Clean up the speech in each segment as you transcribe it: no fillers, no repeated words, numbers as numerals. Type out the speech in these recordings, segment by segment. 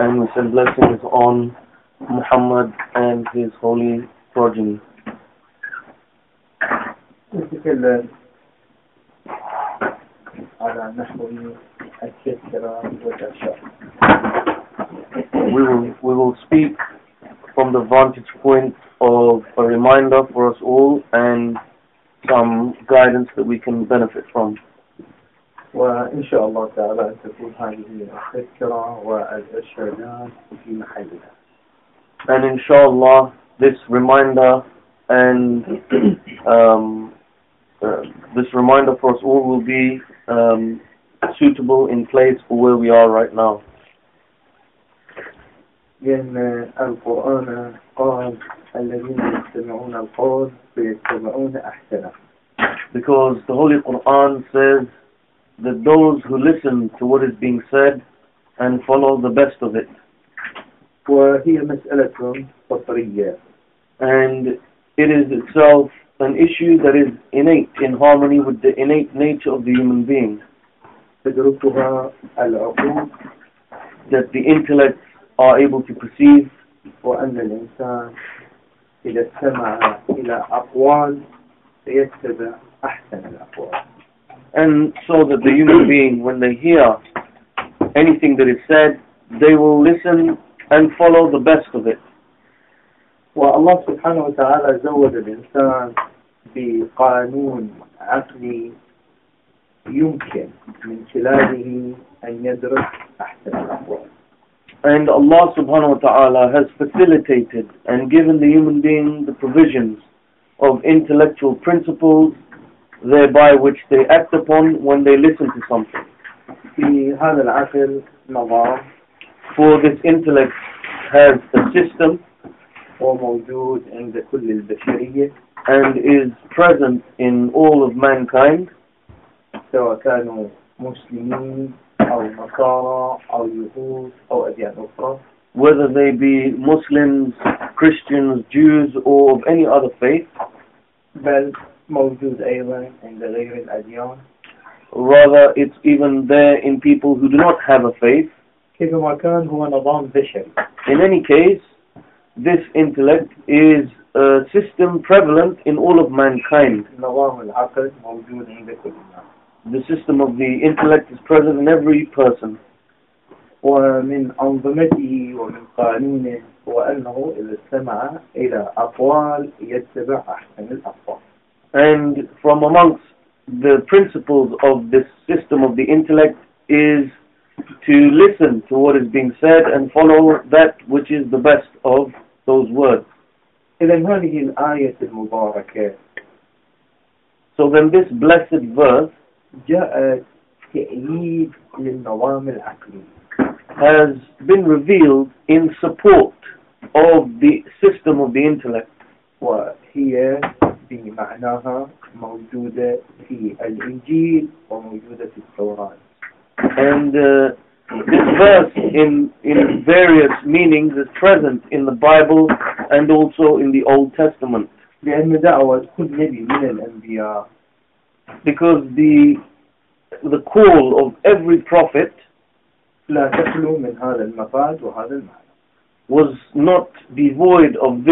and we send blessings on Muhammad and his holy progeny. نتكلم على نحو التذكرة والإرشاد. We will speak from the vantage point of a reminder for us all and some guidance that we can benefit from. وإن شاء الله تعالى أن تكون هذه التذكرة والإرشادات في محلها. And inshallah, this reminder and this reminder for us all will be suitable in place for where we are right now. لأن القرآن قال الذين يستمعون القول فيتبعون أحسنه. Because the Holy Quran says that those who listen to what is being said and follow the best of it. وهي مسألة فطرية. And it is itself an issue that is innate, in harmony with the innate nature of the human being. تدركها العقول. That the intellects are able to perceive. وأن الإنسان إذا استمع إلى أقوال سيتبع أحسن الأقوال. And so that the human being, when they hear anything that is said, they will listen and follow the best of it. والله سبحانه وتعالى زود الإنسان بقانون عقلي يمكن من خلاله أن يدرك أحسن الأقوال. And Allah subhanahu wa ta'ala has facilitated and given the human being the provisions of intellectual principles thereby which they act upon when they listen to something. في هذا العقل نظام. For this intellect has a system. وموجود عند كل البشرية. And is present in all of mankind. سواء كانوا مسلمين أو نصارى أو يهود أو أديان أخرى. Whether they be Muslims, Christians, Jews, or of any other faith. بل موجود أيضا عند غير الأديان. Rather, it's even there in people who do not have a faith. كيفما كان هو نظام بشري. In any case, this intellect is a system prevalent in all of mankind. نظام العقل موجود عند كل الناس. The system of the intellect is present in every person. ومن أنظمته ومن قانونه هو أنه إذا استمع إلى أقوال يتبع أحسن الأقوال. And from amongst the principles of this system of the intellect is to listen to what is being said and follow that which is the best of those words. إذن هذه الآية المباركة. So then this blessed verse جاءت تأييد للنظام العقلي. Has been revealed in support of the system of the intellect. وهي بمعناها موجودة في الإنجيل وموجودة في التوراة. And this verse in various meanings is present in the Bible and also in the Old Testament. لأن دعوة كل نبي من الأنبياء. Because the call of every prophet لا تخلو من هذا المفاد وهذا المعنى. Was not devoid of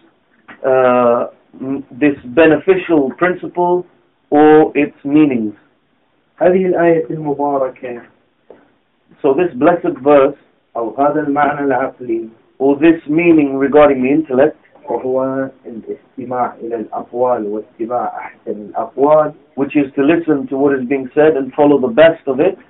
this beneficial principle or its meanings. هذه الآية المباركة. So this blessed verse أو هذا المعنى العقلي or this meaning regarding the intellect وهو الاستماع إلى الأقوال واتباع أحسن الأقوال, which is to listen to what is being said and follow the best of it,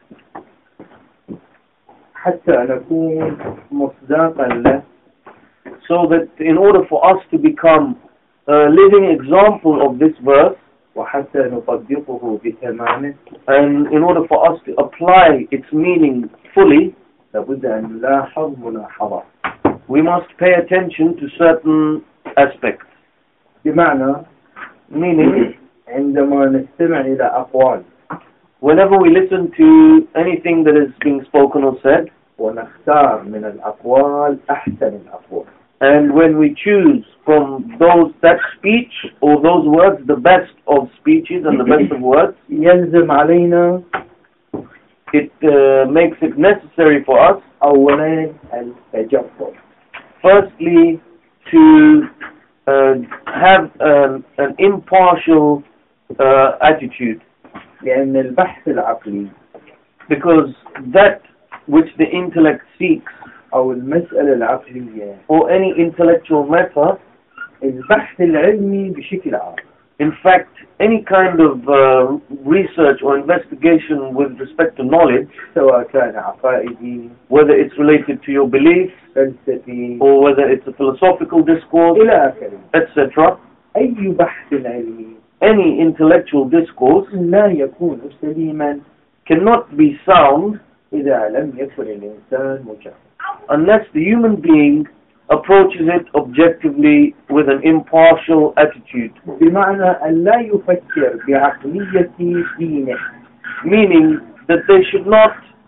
حتى نكون مصداقا له, so that in order for us to become a living example of this verse, وحتى نطبقه بتمامه, and in order for us to apply its meaning fully, لابد أن نلاحظ ملاحظة. We must pay attention to certain aspects. بمعنى, meaning, عندما نستمع إلى أقوال, whenever we listen to anything that is being spoken or said, ونختار من الأقوال أحسن الأقوال, and when we choose from that speech or those words the best of speeches and the best of words, يلزم علينا it makes it necessary for us, أولا التجبر. firstly, to have an impartial attitude, لأن البحث العقلي because that which the intellect seeks, أو المسألة العقلية، or any intellectual matter, البحث العلمي بشكل عام، in fact, any kind of research or investigation with respect to knowledge, سواء كان عقائدي، whether it's related to your beliefs, فلسفي، or whether it's a philosophical discourse, إلى آخره، etc., أي بحث علمي any intellectual discourse لا يكون سليما cannot be sound إذا لم يكن الإنسان مجرد. unless the human being approaches it objectively with an impartial attitude, بمعنى أن لا يفكر بعقلية دينه، meaning that they should not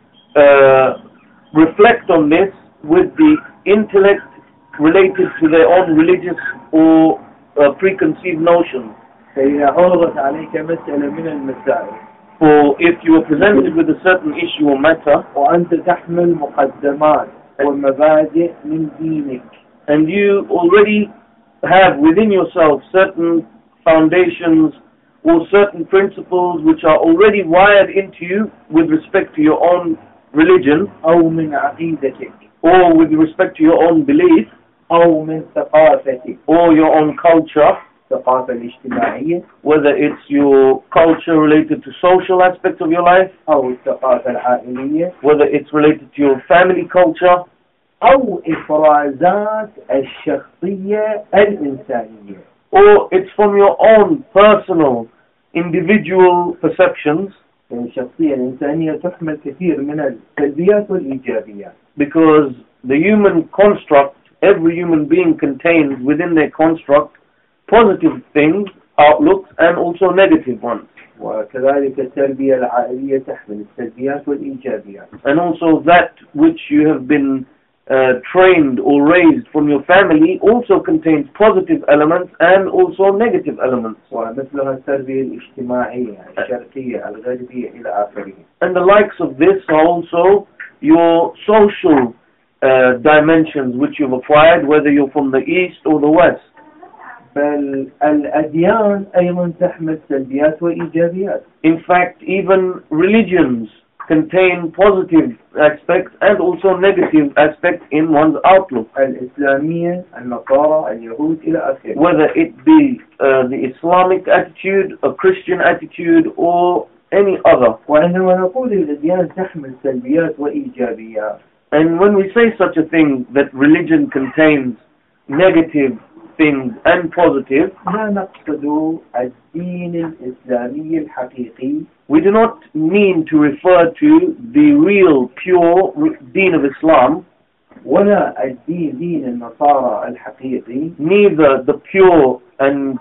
reflect on this with the intellect related to their own religious or preconceived notions. فإذا عرضت عليك مسألة من المسائل For if you are presented with a certain issue or matter, وأنت تحمل مقدمات ومبادئ من دينك، and you already have within yourself certain foundations or certain principles which are already wired into you with respect to your own religion, أو من عقيدتك، or with respect to your own belief, أو من ثقافتك، or your own culture, الثقافة الاجتماعية، whether it's your culture related to social aspects of your life, أو الثقافة العائلية، whether it's related to your family culture, أو إفرازات الشخصية الإنسانية، or it's from your own personal, individual perceptions, الشخصية الإنسانية تحمل كثير من السلبيات والإيجابيات. because the human construct, every human being contains within their construct positive things, outlooks, and also negative ones. وكذلك التربية العائلية تحمل السلبيات والإيجابيات. And also that which you have been trained or raised from your family also contains positive elements and also negative elements. ومثلها التربية الاجتماعية الشرقية الغربية إلى آخره. And the likes of this are also your social dimensions which you've acquired, whether you're from the east or the west. بل الأديان أيضا تحمل سلبيات وإيجابيات. In fact, even religions contain positive aspects and also negative aspects in one's outlook. الإسلامية، النصارى، اليهود إلى آخره. Whether it be the Islamic attitude, a Christian attitude, or any other. وعندما نقول الأديان تحمل سلبيات وإيجابيات، And when we say such a thing, that religion contains negative things and positive, لا نقصد الدين الإسلامي الحقيقي، we do not mean to refer to the real, pure deen of Islam, ولا الدين دين النصارى الحقيقي، neither the pure and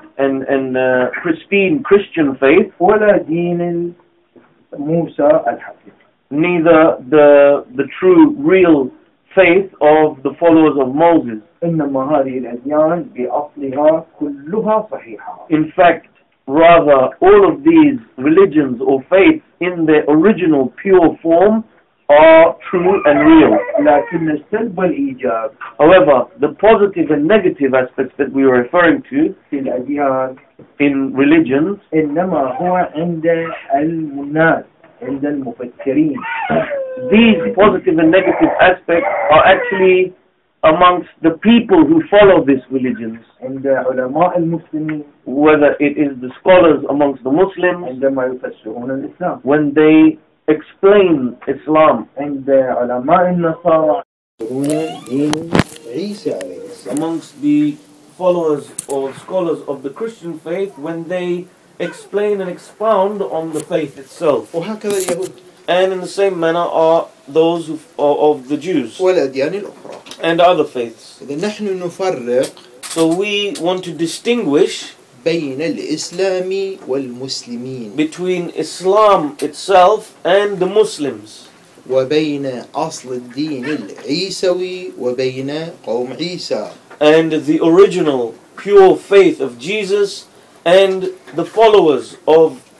pristine Christian faith, ولا دين موسى الحقيقي. neither the true, real faith of the followers of Moses. إنما هذه الأديان بأصلها كلها صحيحة. In fact, rather, all of these religions or faiths in their original pure form are true and real. لكن السلب والإيجاب However, the positive and negative aspects that we are referring to في الأديان in religions, إنما هو عند الناس، عند المفكرين. these positive and negative aspects are actually amongst the people who follow these religions, عند علماء المسلمين whether it is the scholars amongst the Muslims, عندما يفسرون الإسلام، when they explain Islam, عند علماء النصارى يفسرون دين عيسى عليه السلام، amongst the followers or scholars of the Christian faith, when they explain and expound on the faith itself. وهكذا اليهود And in the same manner are those who are of the Jews والأديان الأخرى. and other faiths. إذا نحن نفرق So we want to distinguish بين الإسلام والمسلمين between Islam itself and the Muslims, وبين أصل الدين العيسوي وبين قوم عيسى. and the original pure faith of Jesus and the followers of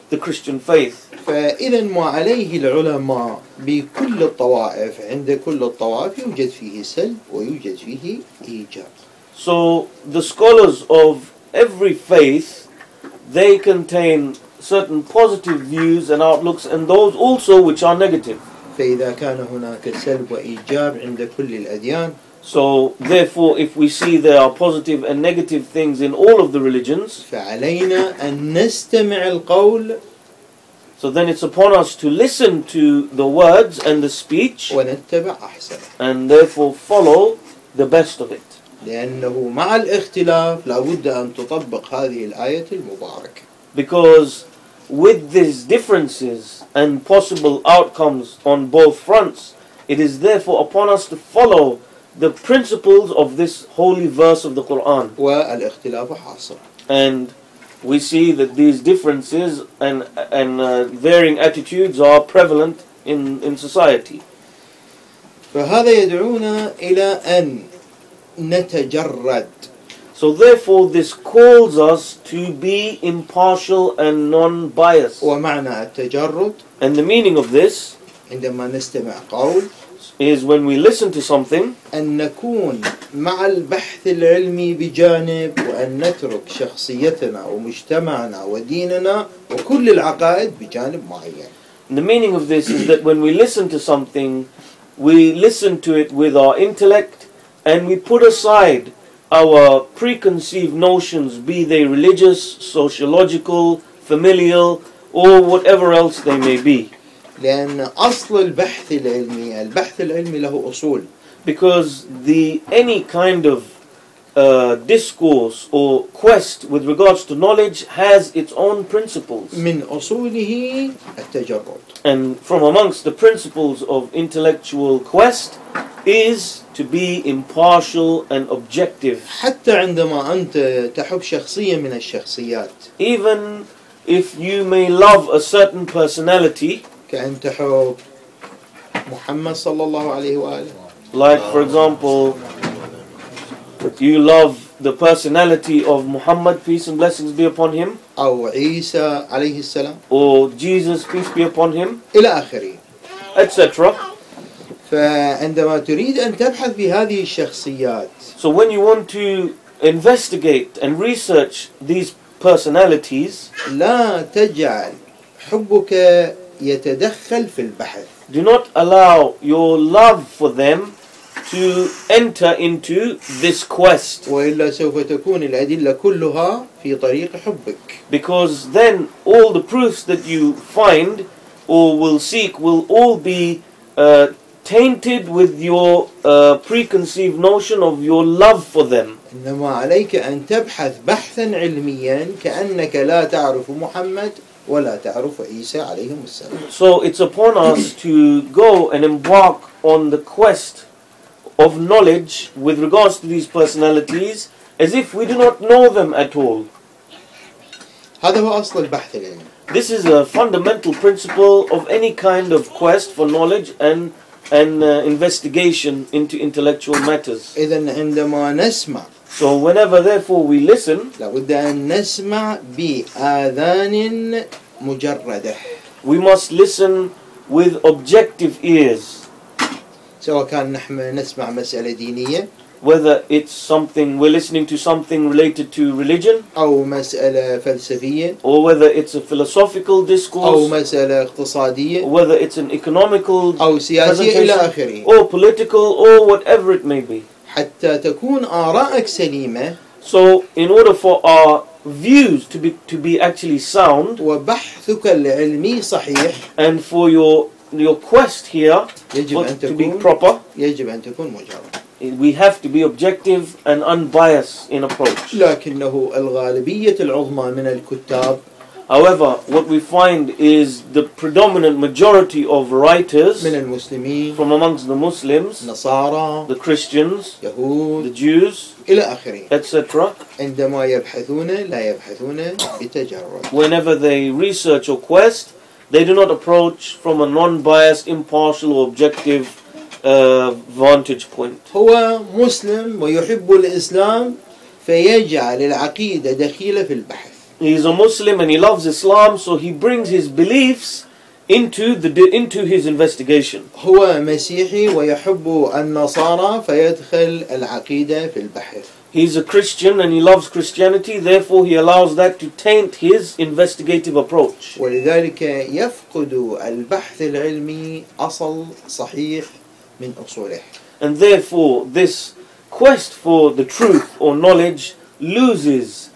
the Christian faith. فإذا ما عليه العلماء بكل الطوائف عند كل الطوائف يوجد فيه سلب ويوجد فيه إيجاب. So the scholars of every faith, they contain certain positive views and outlooks, and those also which are negative. فإذا كان هناك سلب وإيجاب عند كل الأديان، So therefore, if we see there are positive and negative things in all of the religions, فعلينا أن نستمع القول so then it's upon us to listen to the words and the speech ونتبع أحسن، and therefore follow the best of it. لأنه مع الاختلاف لابد أن تطبق هذه الآية المباركة. Because with these differences and possible outcomes on both fronts, it is therefore upon us to follow the principles of this holy verse of the Quran. والاختلاف حاصل. And we see that these differences and varying attitudes are prevalent in society. فهذا يدعونا إلى أن نتجرد. So therefore this calls us to be impartial and non-biased. ومعنى التجرد And the meaning of this عندما نستمع قول is when we listen to something, أن نكون مع البحث العلمي بجانب وأن نترك شخصيتنا ومجتمعنا وديننا وكل العقائد بجانب معين. the meaning of this is that when we listen to something, we listen to it with our intellect and we put aside our preconceived notions, be they religious, sociological, familial, or whatever else they may be. لأن أصل البحث العلمي له أصول. Because any kind of discourse or quest with regards to knowledge has its own principles. من أصوله التجرد. And from amongst the principles of intellectual quest is to be impartial and objective. حتى عندما أنت تحب شخصية من الشخصيات. Even if you may love a certain personality, كأن تحب محمد صلى الله عليه وآله. like for example, you love the personality of Muhammad, peace and blessings be upon him, أو عيسى عليه السلام. or Jesus, peace be upon him, إلى آخره. etc. فعندما تريد أن تبحث بهذه الشخصيات. So when you want to investigate and research these personalities, لا تجعل حبك يتدخل في البحث. do not allow your love for them to enter into this quest, وإلا سوف تكون الأدلة كلها في طريق حبك. because then all the proofs that you find or will seek will all be tainted with your preconceived notion of your love for them. إنما عليك أن تبحث بحثا علميا كأنك لا تعرف محمد ولا تعرف عيسى عليهم السلام. So it's upon us to go and embark on the quest of knowledge with regards to these personalities as if we do not know them at all. هذا هو أصل البحث العلمي. This is a fundamental principle of any kind of quest for knowledge and investigation into intellectual matters. إذن عندما نسمع So whenever therefore we listen, لابد أن نسمع بآذان مجردة. we must listen with objective ears. سواء كان نحن نسمع مسألة دينية Whether it's something, we're listening to something related to religion, أو مسألة فلسفية or whether it's a philosophical أو discourse, مسألة اقتصادية or whether it's an economical أو سياسية إلى presentation, آخره. or political, or whatever it may be. حتى تكون آرائك سليمة So in order for our views to be actually sound, وبحثك العلمي صحيح and for your quest here يجب أن to be تكون proper, يجب أن تكون مجرد. we have to be objective and unbiased in approach. لكنه الغالبية العظمى من الكتاب However, what we find is the predominant majority of writers من المسلمين from amongst the Muslims, نصارى the Christians, the يهود Jews, إلى آخره etc., عندما يبحثون لا يبحثون بتجرد. whenever they research or quest, they do not approach from a non-biased, impartial or objective vantage point. هو مسلم ويحب الإسلام فيجعل العقيدة دخيلة في البحث. He's a Muslim and he loves Islam, so he brings his beliefs into his investigation. هو مسيحي ويحب النصارى فيدخل العقيدة في البحث. He's a Christian and he loves Christianity, therefore he allows that to taint his investigative approach. ولذلك يفقد البحث العلمي أصل صحيح من أصوله. And therefore this quest for the truth or knowledge loses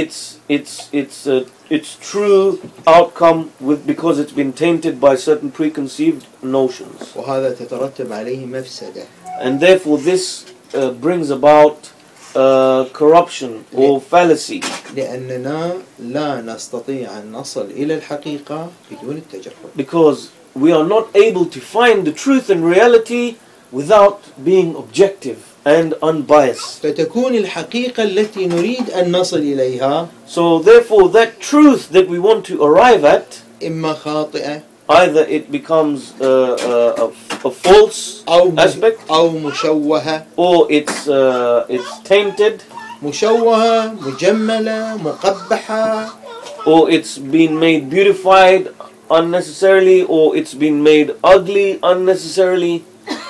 its true outcome because it's been tainted by certain preconceived notions. وهذا تترتب عليه مفسدة. And therefore this brings about corruption or fallacy. لأننا لا نستطيع أن نصل إلى الحقيقة بدون التجرب. Because we are not able to find the truth and reality without being objective and unbiased. فتكون الحقيقة التي نريد أن نصل إليها So therefore that truth that we want to arrive at, إما خاطئة either it becomes a false aspect أو مشوهة. or it's tainted مشوهة مجملة مقبحة. or it's been made beautified unnecessarily or it's been made ugly unnecessarily.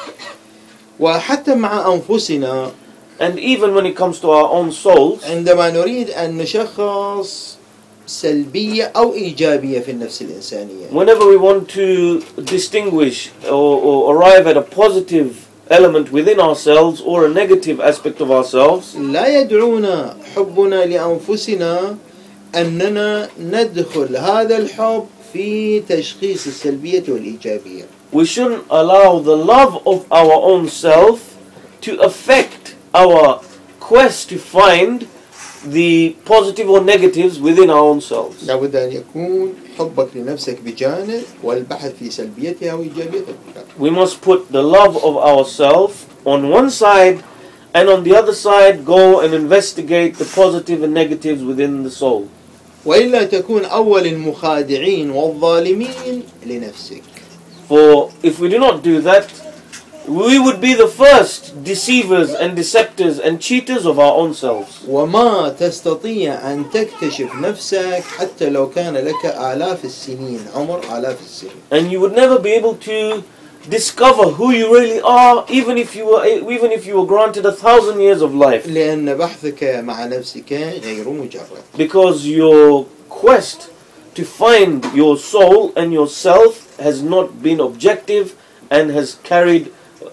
وحتى مع أنفسنا And even when it comes to our own souls, عندما نريد أن نشخص سلبية أو إيجابية في النفس الإنسانية whenever we want to distinguish or arrive at a positive element within ourselves or a negative aspect of ourselves, لا يدعونا حبنا لأنفسنا أننا ندخل هذا الحب في تشخيص السلبية والإيجابية. we shouldn't allow the love of our own self to affect our quest to find the positive or negatives within our own selves. لابد أن يكون حبك لنفسك بجانب والبحث في سلبيتها وإيجابيتها. We must put the love of ourselves on one side and on the other side go and investigate the positive and negatives within the soul. وإلا تكون أول المخادعين والظالمين لنفسك. For if we do not do that, we would be the first deceivers and deceptors and cheaters of our own selves. وما تستطيع أن تكتشف نفسك حتى لو كان لك آلاف السنين عمر آلاف السنين. And you would never be able to discover who you really are, even if you were granted 1,000 years of life. لأن بحثك مع نفسك غير مجرد. Because your quest to find your soul and yourself has not been objective and has carried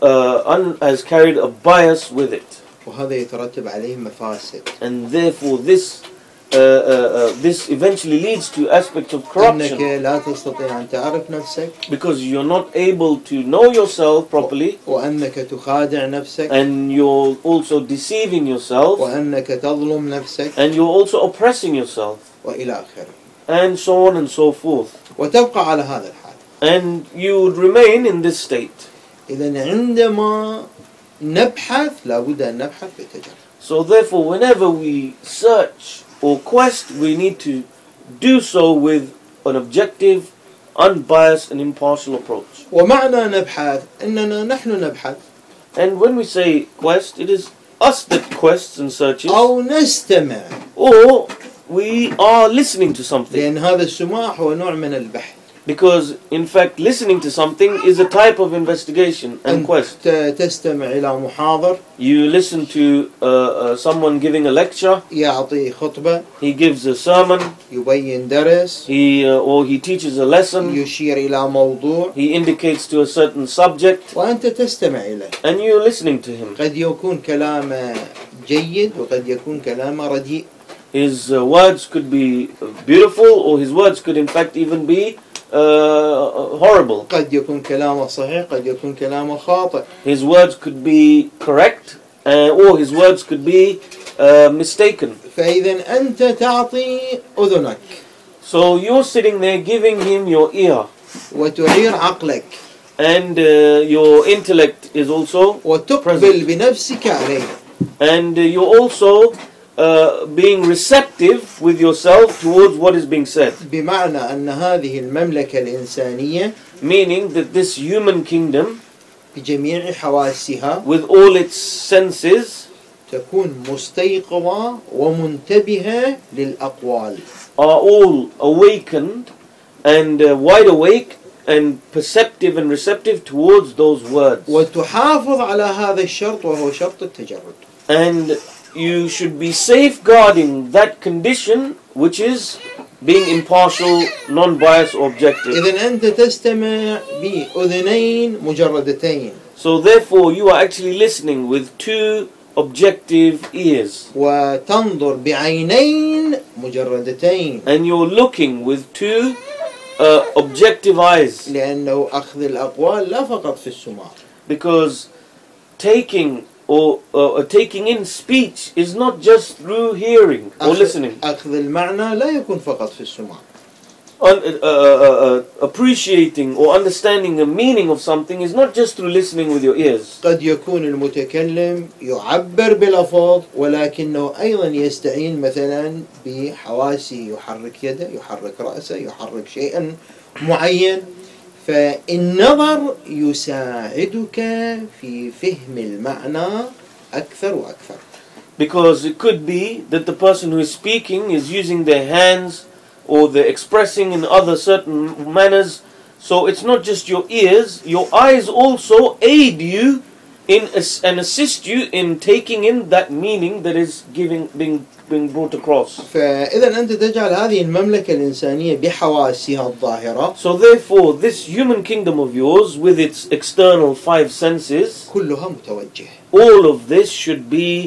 a bias with it. وهذا يترتب عليه مفاسد. And therefore this eventually leads to aspects of أنك corruption. لا تستطيع أن تعرف نفسك. Because you're not able to know yourself properly. وأنك تخادع نفسك. And you're also deceiving yourself. وأنك تظلم نفسك. And you're also oppressing yourself. وإلى آخره. And so on and so forth. وتبقى على هذا الحال. And you would remain in this state. إذن عندما نبحث لابد أن نبحث بتجربة. So therefore, whenever we search or quest, we need to do so with an objective, unbiased and impartial approach. ومعنى نبحث أننا نحن نبحث. And when we say quest, it is us that quests and searches. أو نستمع. Or we are listening to something. لأن هذا السماع هو نوع من البحث. Because in fact listening to something is a type of investigation and quest. تستمع إلى محاضر. You listen to someone giving a lecture. يعطي خطبة. He gives a sermon. يبين درس. Or he teaches a lesson. يشير إلى موضوع. He indicates to a certain subject. وأنت تستمع إليه. And you're listening to him. قد يكون كلامه جيد وقد يكون كلامه رديء. His words could be beautiful, or his words could in fact even be horrible. قد يكون كلامه صحيح قد يكون كلامه خاطئ. His words could be correct, or his words could be mistaken. فإذا أنت تعطي أذنك. So you're sitting there giving him your ear. وتعير عقلك. And your intellect is also وتقبل بنفسك عليه. And you're also being receptive with yourself towards what is being said. بمعنى أن هذه المملكة الإنسانية Meaning that this human kingdom بجميع حواسها with all its senses تكون مستيقظة ومنتبهة للأقوال. are all awakened and wide awake and perceptive and receptive towards those words. وتحافظ على هذا الشرط وهو شرط التجرد. And you should be safeguarding that condition, which is being impartial, non-biased or objective. إذن أنت تستمع بأذنين مجردتين. So therefore you are actually listening with two objective ears. وتنظر بعينين مجردتين. And you're looking with two objective eyes. لأنه أخذ الأقوال لا فقط في السماع. Because taking taking in speech is not just through hearing or listening. أخذ المعنى لا يكون فقط في السماع. Appreciating or understanding the meaning of something is not just through listening with your ears. قد يكون المتكلم يعبر بلفظ ولكنه أيضا يستعين مثلا بحواسه، يحرك يده، يحرك رأسه، يحرك شيئا معين. فالنظر يساعدك في فهم المعنى أكثر وأكثر. Because it could be that the person who is speaking is using their hands or they're expressing in other certain manners. So it's not just your ears, your eyes also aid you in and assist you in taking in that meaning that is being brought across. فإذا أنت تجعل هذه المملكة الإنسانية بحواسها الظاهرة. So therefore this human kingdom of yours with its external five senses, كلها متوجه. all of this should be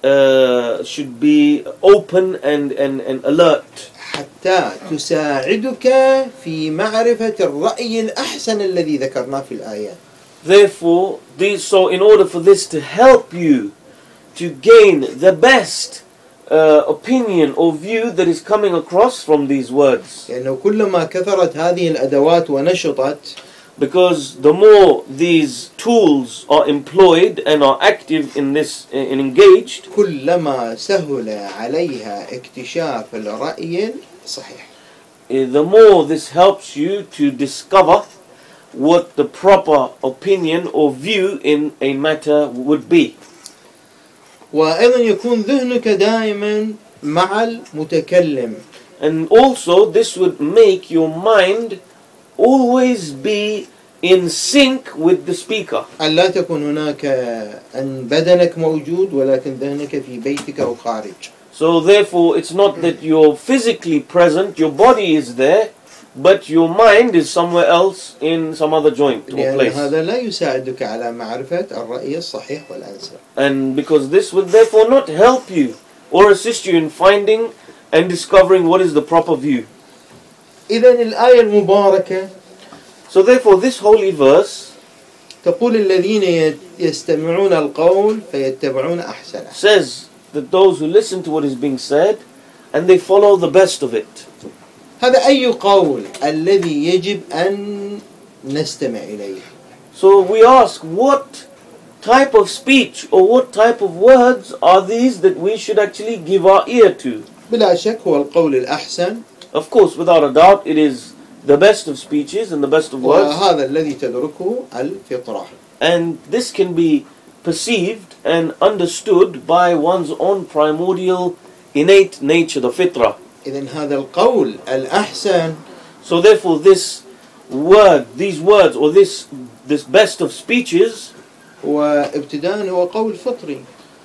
open and alert. حتى تساعدك في معرفة الرأي الأحسن الذي ذكرناه في الآيات. Therefore, so in order for this to help you to gain the best opinion or view that is coming across from these words. لأنه كلما كثرت هذه الأدوات ونشطت. Because the more these tools are employed and are active in this and engaged, كلما سهل عليها اكتشاف الرأي الصحيح. The more this helps you to discover what the proper opinion or view in a matter would be. وأيضا يكون ذهنك دائما مع المتكلم. And also this would make your mind always be in sync with the speaker. أن لا تكون هناك أن بدنك موجود ولكن ذهنك في بيتك أو خارج. So therefore it's not that you're physically present, your body is there, but your mind is somewhere else in some other joint or لأن place. هذا لا يساعدك على معرفة الرأي الصحيح والأنسب. And because this will therefore not help you or assist you in finding and discovering what is the proper view. إذن الآية المباركة So therefore this holy verse تقول الذين يستمعون القول فيتبعون أحسنه. says that those who listen to what is being said and they follow the best of it. هذا أي قول الذي يجب أن نستمع إليه. So we ask, what type of speech or what type of words are these that we should actually give our ear to? بلا شك هو القول الأحسن. Of course, without a doubt, it is the best of speeches and the best of words. وهذا الذي تدركه الفطرة. And this can be perceived and understood by one's own primordial innate nature, the fitrah. إذن هذا القول الأحسن. So therefore this word, these words or this best of speeches وابتداء هو قول فطري.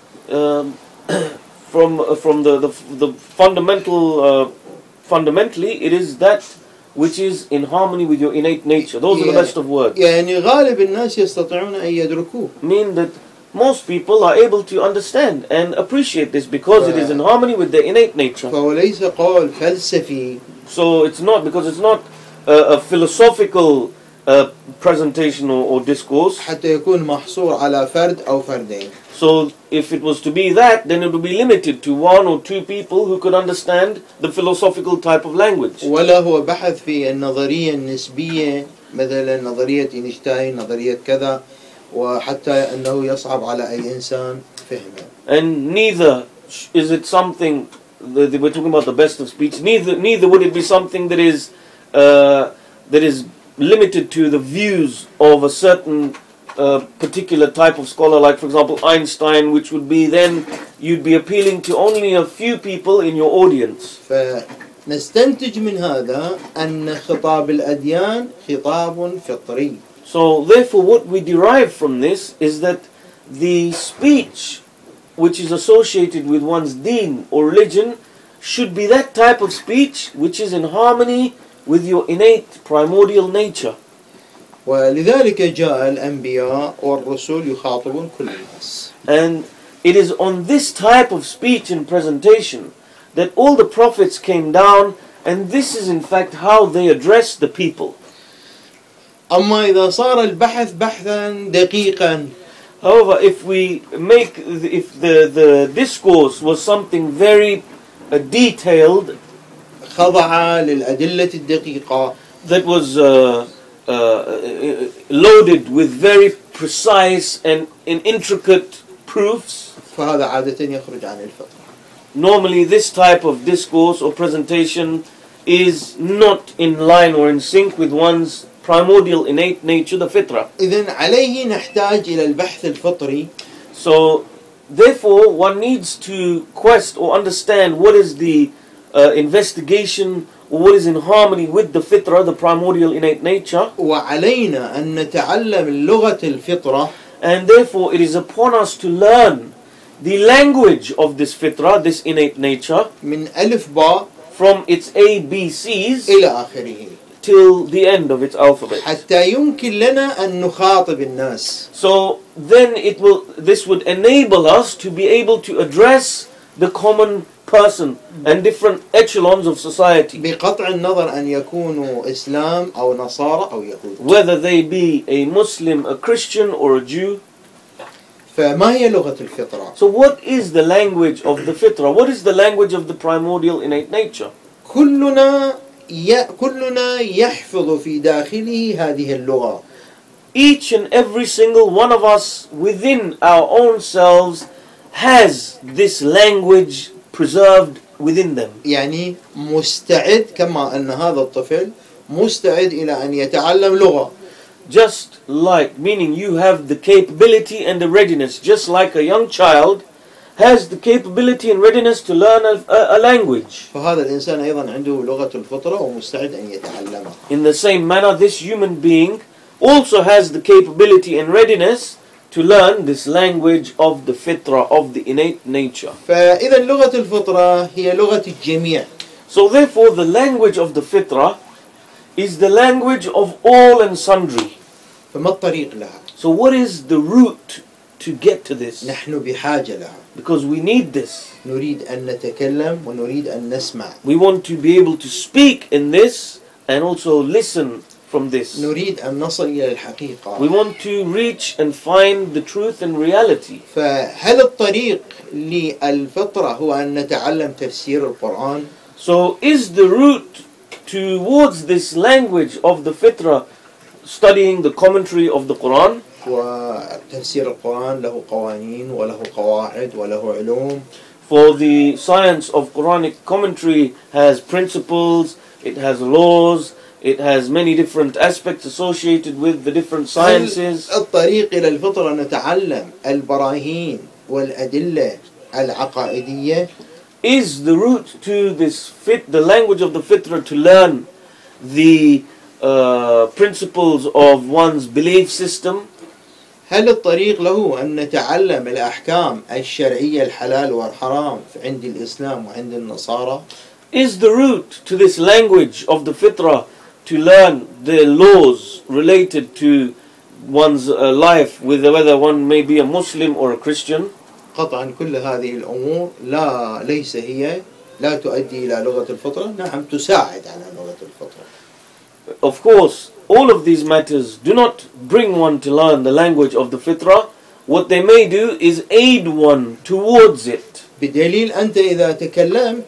from the fundamentally it is that which is in harmony with your innate nature. Those are the best of words. يعني غالب الناس يستطيعون أن يدركوه. Mean that most people are able to understand and appreciate this because it is in harmony with their innate nature. فوليس قول فلسفي. So it's not, because it's not a philosophical presentation or discourse. حتى يكون محصور على فرد أو فردين. So if it was to be that, then it would be limited to one or two people who could understand the philosophical type of language. ولا هو بحث في النظرية النسبية مثلا نظرية اينشتاين نظرية كذا وحتى أنه يصعب على أي إنسان فهمه. And neither is it something that we're talking about the best of speech. Neither would it be something that is limited to the views of a certain a particular type of scholar, like for example Einstein, which would be then you'd be appealing to only a few people in your audience. فنستنتج من هذا أن خطاب الأديان خطاب فطري. So therefore what we derive from this is that the speech which is associated with one's deen or religion should be that type of speech which is in harmony with your innate primordial nature. ولذلك جاء الأنبياء والرسل يخاطبون كل الناس. And it is on this type of speech and presentation that all the prophets came down, and this is in fact how they addressed the people. أما إذا صار البحث بحثا دقيقا. However, if the discourse was something very detailed, خضع للأدلة الدقيقة, that was loaded with very precise and intricate proofs, فهذا عادة يخرج عن الفطرة. normally this type of discourse or presentation is not in line or in sync with one's primordial innate nature, the fitra. إذن عليه نحتاج إلى البحث الفطري. So therefore one needs to quest or understand what is the investigation or what is in harmony with the fitra, the primordial innate nature. وعلينا أن نتعلم لغة الفطرة. And therefore it is upon us to learn the language of this fitra, this innate nature, من ألف باء from its ABCs إلى آخره. till the end of its alphabet. حتى يمكن لنا أن نخاطب الناس. So then this would enable us to be able to address the common person and different echelons of society, بقطع النظر أن يكونوا إسلام أو نصارى أو يهود. whether they be a Muslim, a Christian or a Jew. فما هي لغة الفطرة؟ So what is the language of the fitra? What is the language of the primordial innate nature? كلنا يحفظ في داخله هذه اللغة. Each and every single one of us within our own selves has this language preserved within them. يعني مستعد كما أن هذا الطفل مستعد إلى أن يتعلم لغة. Just like, meaning you have the capability and the readiness, just like a young child has the capability and readiness to learn a language. فهذا الإنسان أيضا عنده لغة الفطرة ومستعد أن يتعلمها. In the same manner, this human being also has the capability and readiness to learn this language of the fitra, of the innate nature. فإذا لغة الفطرة هي لغة الجميع. So therefore the language of the fitra is the language of all and sundry. فما الطريق لها؟ So what is the route to get to this? نحن بحاجة لها. Because we need this. نريد أن نتكلم ونريد أن نسمع. We want to be able to speak in this and also listen from this. نريد أن نصل إلى الحقيقة. We want to reach and find the truth and reality. فهل الطريق للفطرة هو أن نتعلم تفسير القرآن؟ So is the route towards this language of the fitra studying the commentary of the Quran? وتفسير القرآن له قوانين وله قواعد وله علوم. For the science of Quranic commentary has principles, it has laws, it has many different aspects associated with the different sciences. الطريق إلى الفطرة نتعلم البراهين والأدلة العقائدية. Is the route to this the language of the fitra to learn the principles of one's belief system? هل الطريق له أن نتعلم الأحكام الشرعية الحلال والحرام عند الإسلام وعند النصارى؟ Is the route to this language of the fitra to learn the laws related to one's life, whether one may be a Muslim or a Christian? قطعا كل هذه الأمور ليس هي لا تؤدي إلى لغة الفطرة. نعم تساعد على لغة الفطرة. Of course, all of these matters do not bring one to learn the language of the fitrah. What they may do is aid one towards it. بدليل أنت إذا تكلمت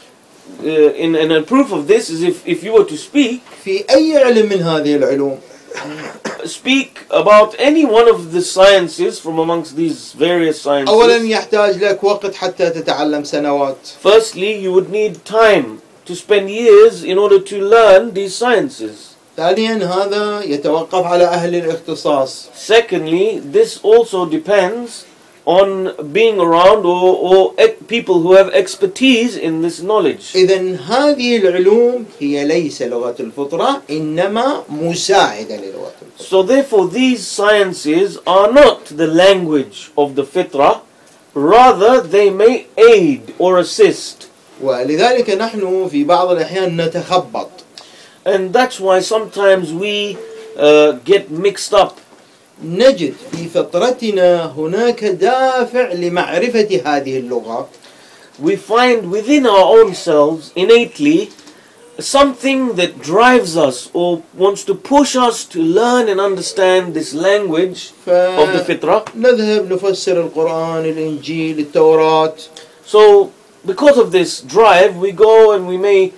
And a proof of this is if you were to speak في أي علم من هذه العلوم speak about any one of the sciences from amongst these various أولا sciences. يحتاج لك وقت حتى تتعلم سنوات. Firstly, you would need time to spend years in order to learn these sciences. ثانيا هذا يتوقف على أهل الاختصاص. Secondly, this also depends on being around or people who have expertise in this knowledge. إذن هذه العلوم هي ليس لغة الفطرة إنما مساعدة للغة الفطرة. So therefore these sciences are not the language of the fitrah, rather they may aid or assist. ولذلك نحن في بعض الأحيان نتخبط. And that's why sometimes we get mixed up. نجد في فطرتنا هناك دافع لمعرفة هذه اللغة. We find within our own selves innately something that drives us or wants to push us to learn and understand this language of the fitrah. نذهب نفسر القرآن، الإنجيل، التوراة. So because of this drive, we go and we may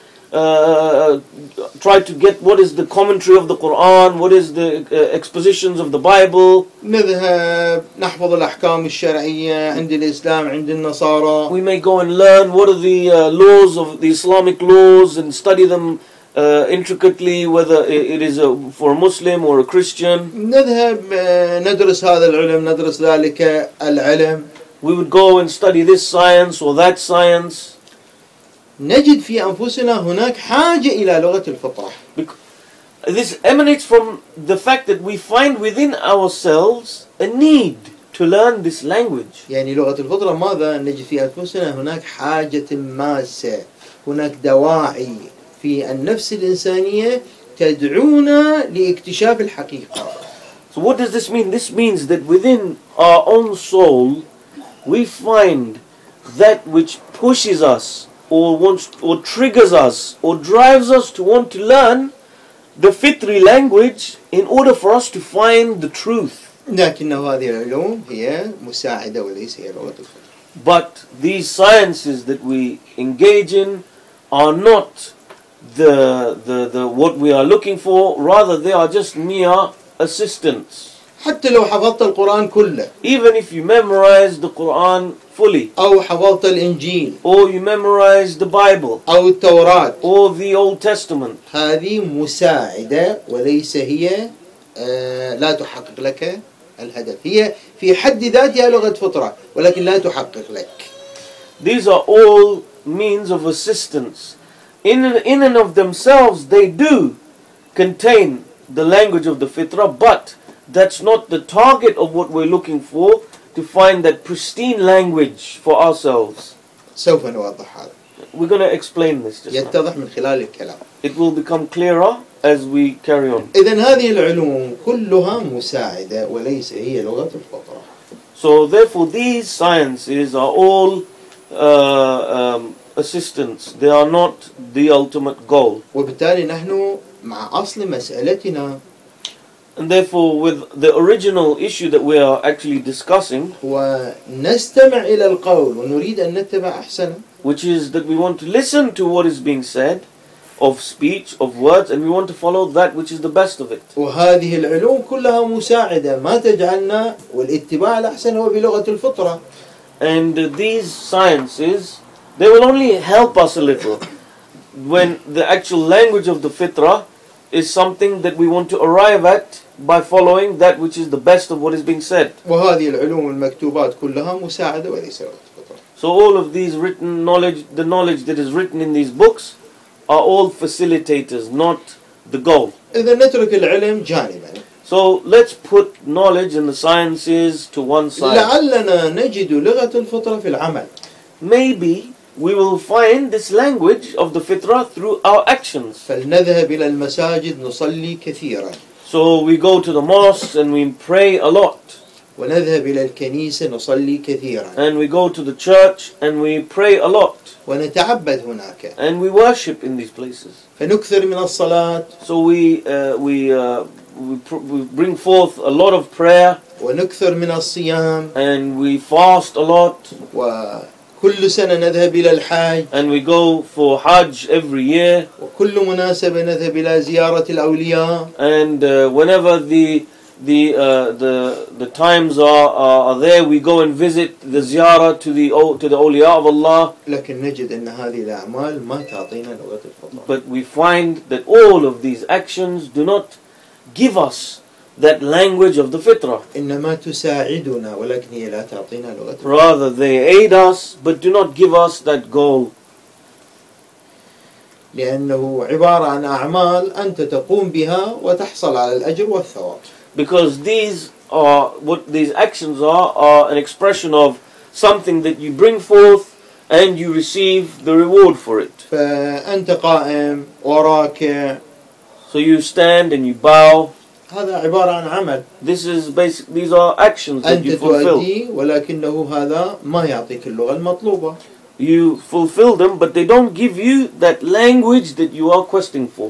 try to get what is the commentary of the Quran, what is the expositions of the Bible. نذهب نحفظ الأحكام الشرعية عند الإسلام عند النصارى. We may go and learn what are the laws of the Islamic laws and study them intricately, whether it is for a Muslim or a Christian. نذهب ندرس هذا العلم، ندرس ذلك العلم. We would go and study this science or that science. نجد في أنفسنا هناك حاجة إلى لغة الفطرة. This emanates from the fact that we find within ourselves a need to learn this language. يعني لغة الفطرة ماذا نجد في أنفسنا؟ هناك حاجة ماسة، هناك دواعي في النفس الإنسانية تدعونا لاكتشاف الحقيقة. So what does this mean? This means that within our own soul we find that which pushes us or wants or triggers us or drives us to want to learn the fitri language in order for us to find the truth. لكن هذه العلوم هي مساعدة وليس هي لغة الفطرة. But these sciences that we engage in are not the what we are looking for, rather they are just mere assistants. حتى لو حفظت القرآن كله. Even if you memorize the Quran fully, أو حفظت الإنجيل. or you memorize the Bible, أو التوراة. or the Old Testament, هذه مساعدة وليس هي لا تحقق لك الهدف. هي في حد ذاتها لغة فطرة ولكن لا تحقق لك. these are all means of assistance. In and of themselves they do contain the language of the fitrah, but that's not the target of what we're looking for, to find that pristine language for ourselves. سوف نوضح هذا. We're going to explain this just now. يتضح من خلال الكلام. It will become clearer as we carry on. إذن هذه العلوم كلها مساعدة وليس هي لغة الفطرة. So therefore these sciences are all assistants. They are not the ultimate goal. وبالتالي نحن مع أصل مسألتنا And therefore with the original issue that we are actually discussing, ونستمع إلى القول ونريد أن نتبع أحسنه, which is that we want to listen to what is being said of speech, of words, and we want to follow that which is the best of it. وهذه العلوم كلها مساعدة ما تجعلنا والاتباع الأحسن هو بلغة الفطرة. And these sciences, they will only help us a little when the actual language of the fitrah is something that we want to arrive at by following that which is the best of what is being said. وهذه العلوم المكتوبات كلها مساعدة وليس لغة الفطرة. So all of these written knowledge, the knowledge that is written in these books, are all facilitators, not the goal. إذا نترك العلم جانبا. So let's put knowledge and the sciences to one side. لعلنا نجد لغة الفطرة في العمل. Maybe we will find this language of the fitrah through our actions. فلنذهب إلى المساجد نصلي كثيرا. So we go to the mosques and we pray a lot. ونذهب إلى الكنيسة نصلي كثيرا. And we go to the church and we pray a lot. ونتعبد هناك. And we worship in these places. فنكثر من الصلاة. So we bring forth a lot of prayer. ونكثر من الصيام. And we fast a lot. وكل سنة نذهب إلى الحج. And we go for Hajj every year. وكل مناسبة نذهب إلى زيارة الأولياء. And whenever the the times are there. We go and visit the ziyarah to the awliya of Allah. لكن نجد أن هذه الأعمال ما تعطينا لغة الفطرة. But we find that all of these actions do not give us that language of the fitrah. إنما تساعدنا ولكن هي لا تعطينا لغة الفطرة. Rather, they aid us, but do not give us that goal. لأنه عبارة عن أعمال أنت تقوم بها وتحصل على الأجر والثواب. Because these actions are an expression of something that you bring forth and you receive the reward for it. فأنت قائم وراك. So you stand and you bow. هذا عبارة عن عمل. These are actions that you أنت fulfill. تؤدي ولكنه هذا ما يعطيك اللغة المطلوبة. You fulfill them, but they don't give you that language that you are questing for.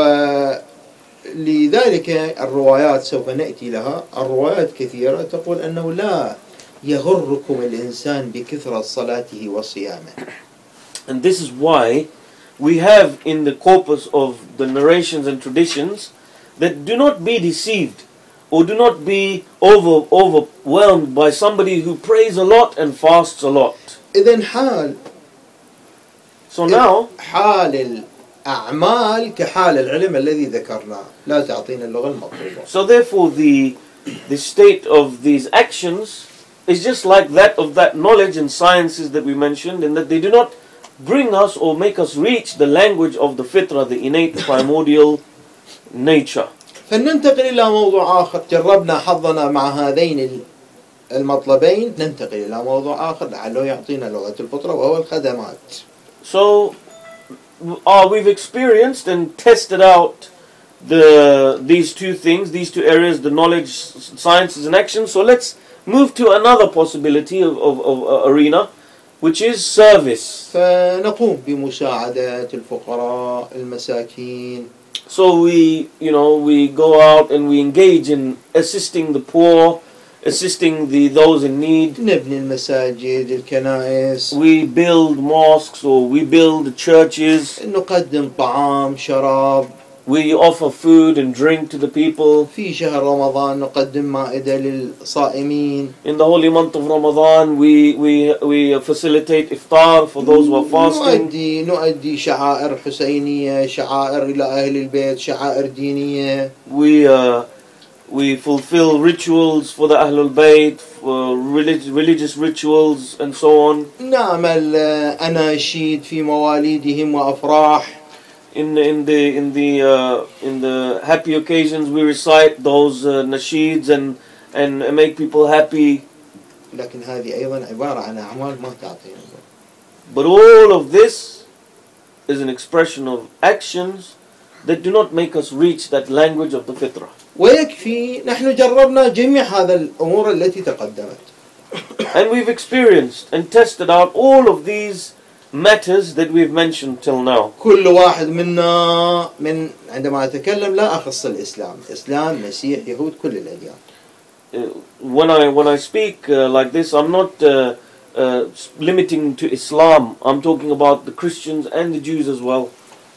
ولذلك الروايات سوف نأتي لها. الروايات كثيرة تقول أنه لا يغركم الإنسان بكثرة صلاته وصيامه. And this is why we have in the corpus of the narrations and traditions that do not be deceived or do not be overwhelmed by somebody who prays a lot and fasts a lot. إذن حال So now, حال الأعمال كحال العلم الذي ذكرناه لا تعطينا اللغة المطلوبة. so therefore the state of these actions is just like that of that knowledge and sciences that we mentioned, in that they do not bring us or make us reach the language of the fitrah, the innate primordial nature. فننتقل إلى موضوع آخر. جربنا حظنا مع هذين المطلبين، ننتقل إلى موضوع آخر لعله يعطينا لغة الفطرة وهو الخدمات. So we've experienced and tested out these two things, these two areas, the knowledge, sciences and action. So let's move to another possibility of arena, which is service. فنقوم بمساعدة الفقراء المساكين. So we go out and we engage in assisting the poor, assisting those in need. نبني المساجد الكنائس. We build mosques or we build churches. نقدم طعام شراب. We offer food and drink to the people. في شهر رمضان نقدم مائدة للصائمين. In the holy month of Ramadan, we facilitate iftar for those who are fasting. نؤدي شعائر حسينية، شعائر إلى أهل البيت، شعائر دينية. We fulfill rituals for the Ahlul Bayt, religious rituals and so on. نعمل أناشيد في مواليدهم وأفراح. In the happy occasions, we recite those nasheeds and make people happy. لكن هذه أيضا عبارة عن أعمال ما تعطينا. But all of this is an expression of actions that do not make us reach that language of the fitrah. ويكفي نحن جربنا جميع هذا الأمور التي تقدمت. And we've experienced and tested out all of these matters that we've mentioned till now. كل واحد منا عندما أتكلم لا أخص الإسلام، إسلام، مسيح، يهود، كل الأديان. When I speak like this, I'm not limiting to Islam. I'm talking about the Christians and the Jews as well.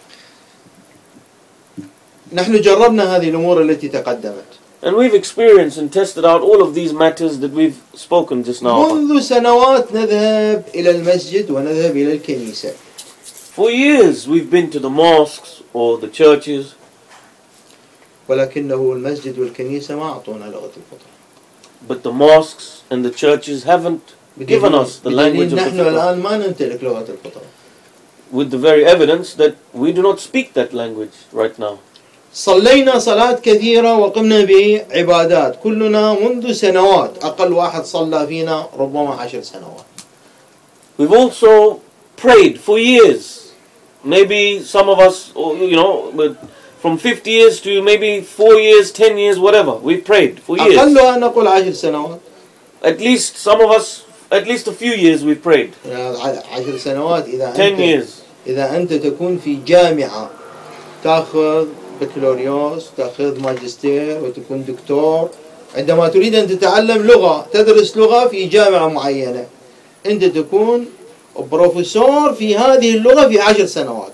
نحن جربنا هذه الأمور التي تقدمت. And we've experienced and tested out all of these matters that we've spoken just now about. منذ سنوات نذهب إلى المسجد ونذهب إلى الكنيسة. For years we've been to the mosques or the churches. ولكنه المسجد والكنيسة ما أعطونا لغة الفطرة. But the mosques and the churches haven't given us the language of the نحن fitrah. الآن ما نمتلك لغة الفطرة. With the very evidence that we do not speak that language right now. صلينا صلاة كثيرة وقمنا بعبادات كلنا منذ سنوات. أقل واحد صلى فينا ربما 10 سنوات. We've also prayed for years. Maybe some of us, but from 50 years to maybe 4 years, 10 years, whatever. We've prayed for years. أقلها نقول 10 سنوات. At least some of us, at least a few years we've prayed. 10 سنوات. 10 years. إذا أنت تكون في جامعة تأخذ بكالوريوس، تأخذ ماجستير وتكون دكتور. عندما تريد أن تتعلم لغة، تدرس لغة في جامعة معينة، أنت تكون بروفيسور في هذه اللغة في 10 سنوات.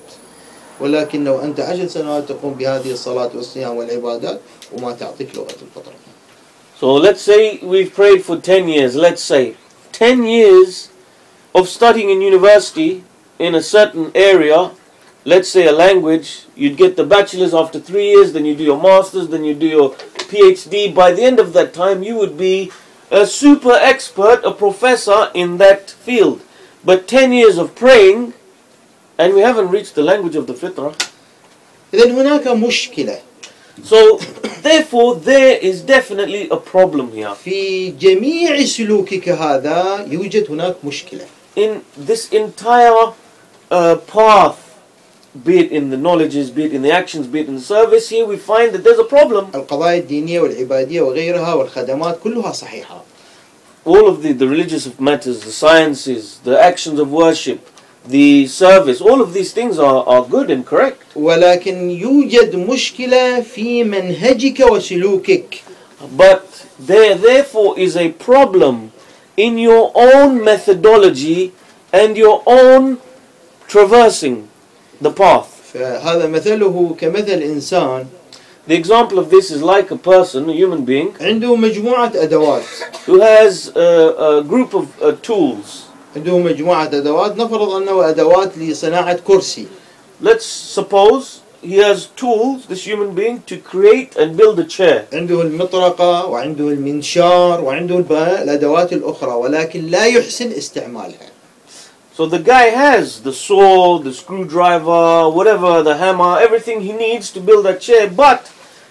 ولكن لو أنت 10 سنوات تقوم بهذه الصلاة والصيام والعبادات وما تعطيك لغة الفطرة. So let's say we've prayed for 10 years. Let's say 10 years of studying in university in a certain area. Let's say a language. You'd get the bachelor's after 3 years, then you do your master's, then you do your PhD. By the end of that time, you would be a super expert, a professor in that field. But 10 years of praying, and we haven't reached the language of the fitrah. إذن هناك مشكلة. So, therefore, there is definitely a problem here. في جميع سلوكك هذا يوجد هناك مشكلة. In this entire path, be it in the knowledges, be it in the actions, be it in the service, here we find that there's a problem. القضايا الدينية والعبادية وغيرها والخدمات كلها صحيحة. All of the religious matters, the sciences, the actions of worship, the service, all of these things are good and correct. ولكن يوجد مشكلة في منهجك وسلوكك. But there therefore is a problem in your own methodology and your own traversing the path. فهذا مثله كمثل إنسان The example of this is like a person, a human being, عنده مجموعة أدوات. who has a group of tools. عنده مجموعة أدوات، نفرض أنه أدوات لصناعة كرسي. Let's suppose he has tools, this human being, to create and build a chair. عنده المطرقة وعنده المنشار وعنده الأدوات الأخرى، ولكن لا يحسن استعمالها. So the guy has the saw, the screwdriver, whatever, the hammer, everything he needs to build that chair, but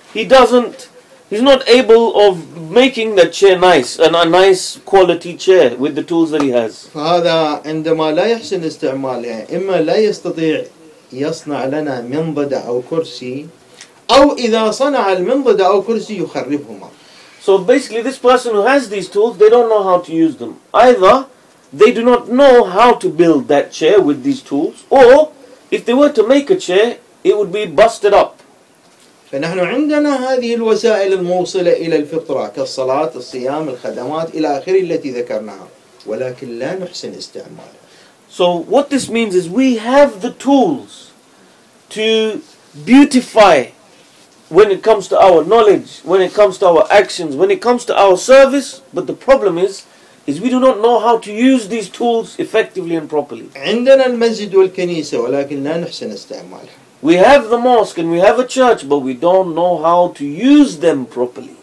he's not able of making that chair nice, and a nice quality chair with the tools that he has. فهذا عندما لا يحسن استعمالها، إما لا يستطيع يصنع لنا منضدة أو كرسي، أو إذا صنع المنضدة أو كرسي يخربهما. So basically this person who has these tools, they don't know how to use them. Either they do not know how to build that chair with these tools, or if they were to make a chair, it would be busted up. فنحن عندنا هذه الوسائل الموصلة إلى الفطرة كالصلاة، الصيام، الخدمات إلى آخره التي ذكرناها، ولكن لا نحسن استعمالها. So what this means is we have the tools to beautify when it comes to our knowledge, when it comes to our actions, when it comes to our service, but the problem is we do not know how to use these tools effectively and properly. عندنا المسجد والكنيسة ولكن لا نحسن استعمالها. We have the mosque and we have a church, but we don't know how to use them properly.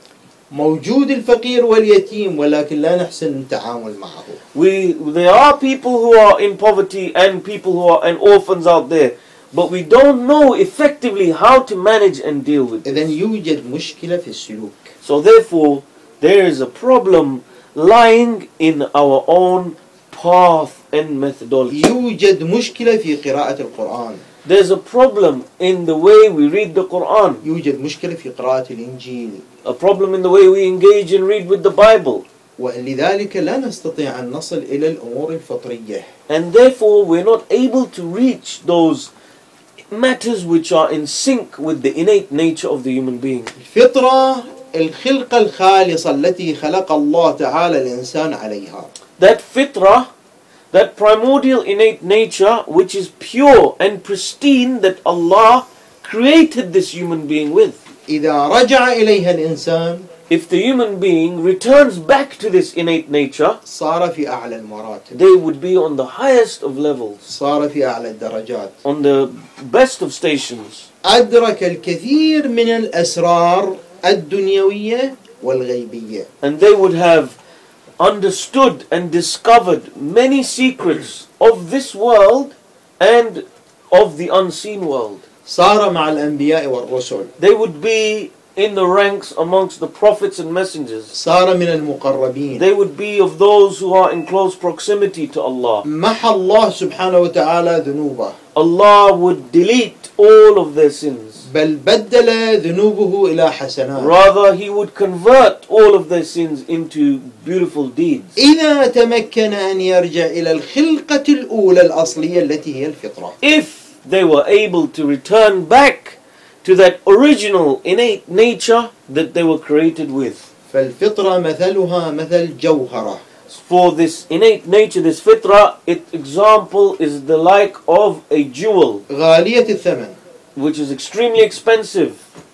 موجود الفقير واليتيم ولكن لا نحسن التعامل معه. There are people who are in poverty and people who are and orphans out there, but we don't know effectively how to manage and deal with إذن this. يوجد مشكلة في السلوك. So therefore, there is a problem lying in our own path and methodology. يوجد مشكلة في قراءة القرآن. There's a problem in the way we read the Quran. يوجد مشكلة في قراءة الإنجيل. A problem in the way we engage and read with the Bible. ولذلك لا نستطيع أن نصل إلى الأمور الفطرية. And therefore, we're not able to reach those matters which are in sync with the innate nature of the human being. الفطرة الخلقة الخالصة التي خلق الله تعالى الإنسان عليها. That fitrah, that primordial innate nature which is pure and pristine that Allah created this human being with. إذا رجع إليها الإنسان If the human being returns back to this innate nature, صار في أعلى المراتب. they would be on the highest of levels, صار في أعلى الدرجات. on the best of stations. أدرك الكثير من الأسرار الدنيوية والغيبية. And they would have understood and discovered many secrets of this world and of the unseen world. صار مع الأنبياء والرسل. They would be in the ranks amongst the prophets and messengers. صار من المقربين. They would be of those who are in close proximity to Allah. محى الله سبحانه وتعالى ذنوبه. Allah would delete all of their sins. بل بدل ذنوبه إلى حسنات. Rather, He would convert all of their sins into beautiful deeds. إذا تمكن أن يرجع إلى الخلقة الأولى الأصلية التي هي الفطرة. If they were able to return back to that original innate nature that they were created with. فالفطرة مثلها مثل جوهرة. For this innate nature, this fitrah, its example is the like of a jewel, غالية الثمن. which is extremely expensive.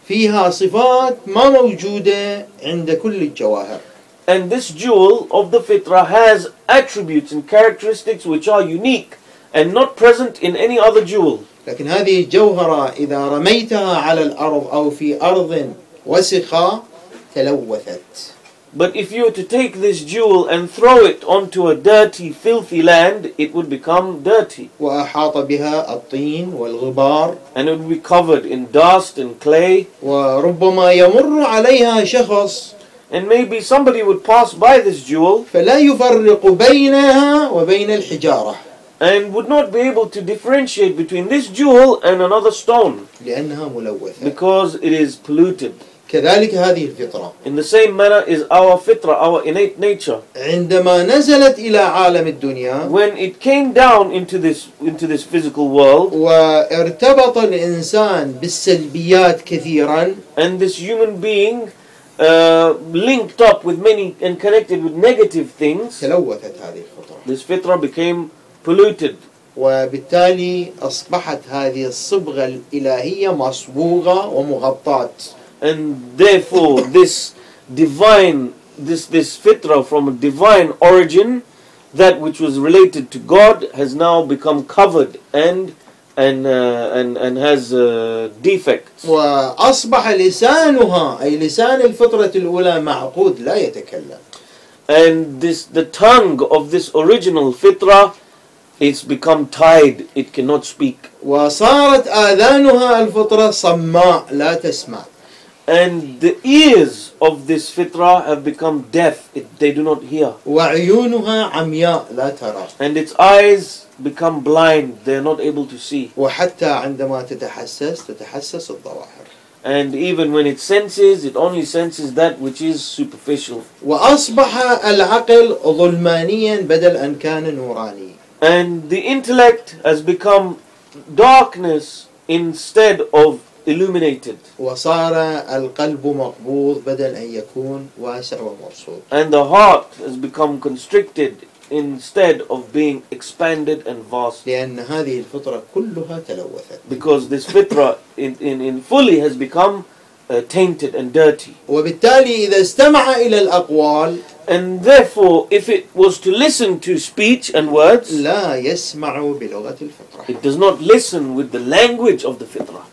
فيها صفات ما موجودة عند كل الجواهر. And this jewel of the fitra has attributes and characteristics which are unique and not present in any other jewel. لكن هذه الجوهرة إذا رميتها على الأرض أو في أرض وسخة تلوثت. But if you were to take this jewel and throw it onto a dirty, filthy land, it would become dirty. وأحاط بها الطين والغبار. And it would be covered in dust and clay. وربما يمر عليها شخص And maybe somebody would pass by this jewel فلا يفرق بينها وبين الحجارة. and would not be able to differentiate between this jewel and another stone لأنها ملوثة. because it is polluted. كذلك هذه الفطرة In the same manner is our fitra, our innate nature. عندما نزلت إلى عالم الدنيا When it came down into this physical world, وارتبط الإنسان بالسلبيات كثيرا and this human being linked up with many and connected with negative things, تلوثت هذه الفطرة. this fitra became polluted. وبالتالي أصبحت هذه الصبغة الإلهية مصبوغة ومغطاة. And therefore this fitra from a divine origin, that which was related to God, has now become covered and has defects. وأصبح لسانها أي لسان الفطرة الأولى معقود لا يتكلم. And the tongue of this original fitra, it's become tied, it cannot speak. وصارت آذانها الفطرة صماء لا تسمع. And the ears of this fitra have become deaf, they do not hear. وعيونها عمياء لا ترى. And its eyes become blind, they are not able to see. وحتى عندما تتحسس الظواهر. And even when it senses, it only senses that which is superficial. وأصبح العقل ظلمانيا بدل أن كان نوراني. And the intellect has become darkness instead of illuminated. وصار القلب مقبوض بدل أن يكون واسع ومبسوط. And the heart has become constricted instead of being expanded and vast. لأن هذه الفطرة كلها تلوثت. Because this fitra in fully has become tainted and dirty. وبالتالي إذا استمع إلى الأقوال And therefore, if it was to listen to speech and words, لا يسمع بلغة الفطرة. it does not listen with the language of the fitra.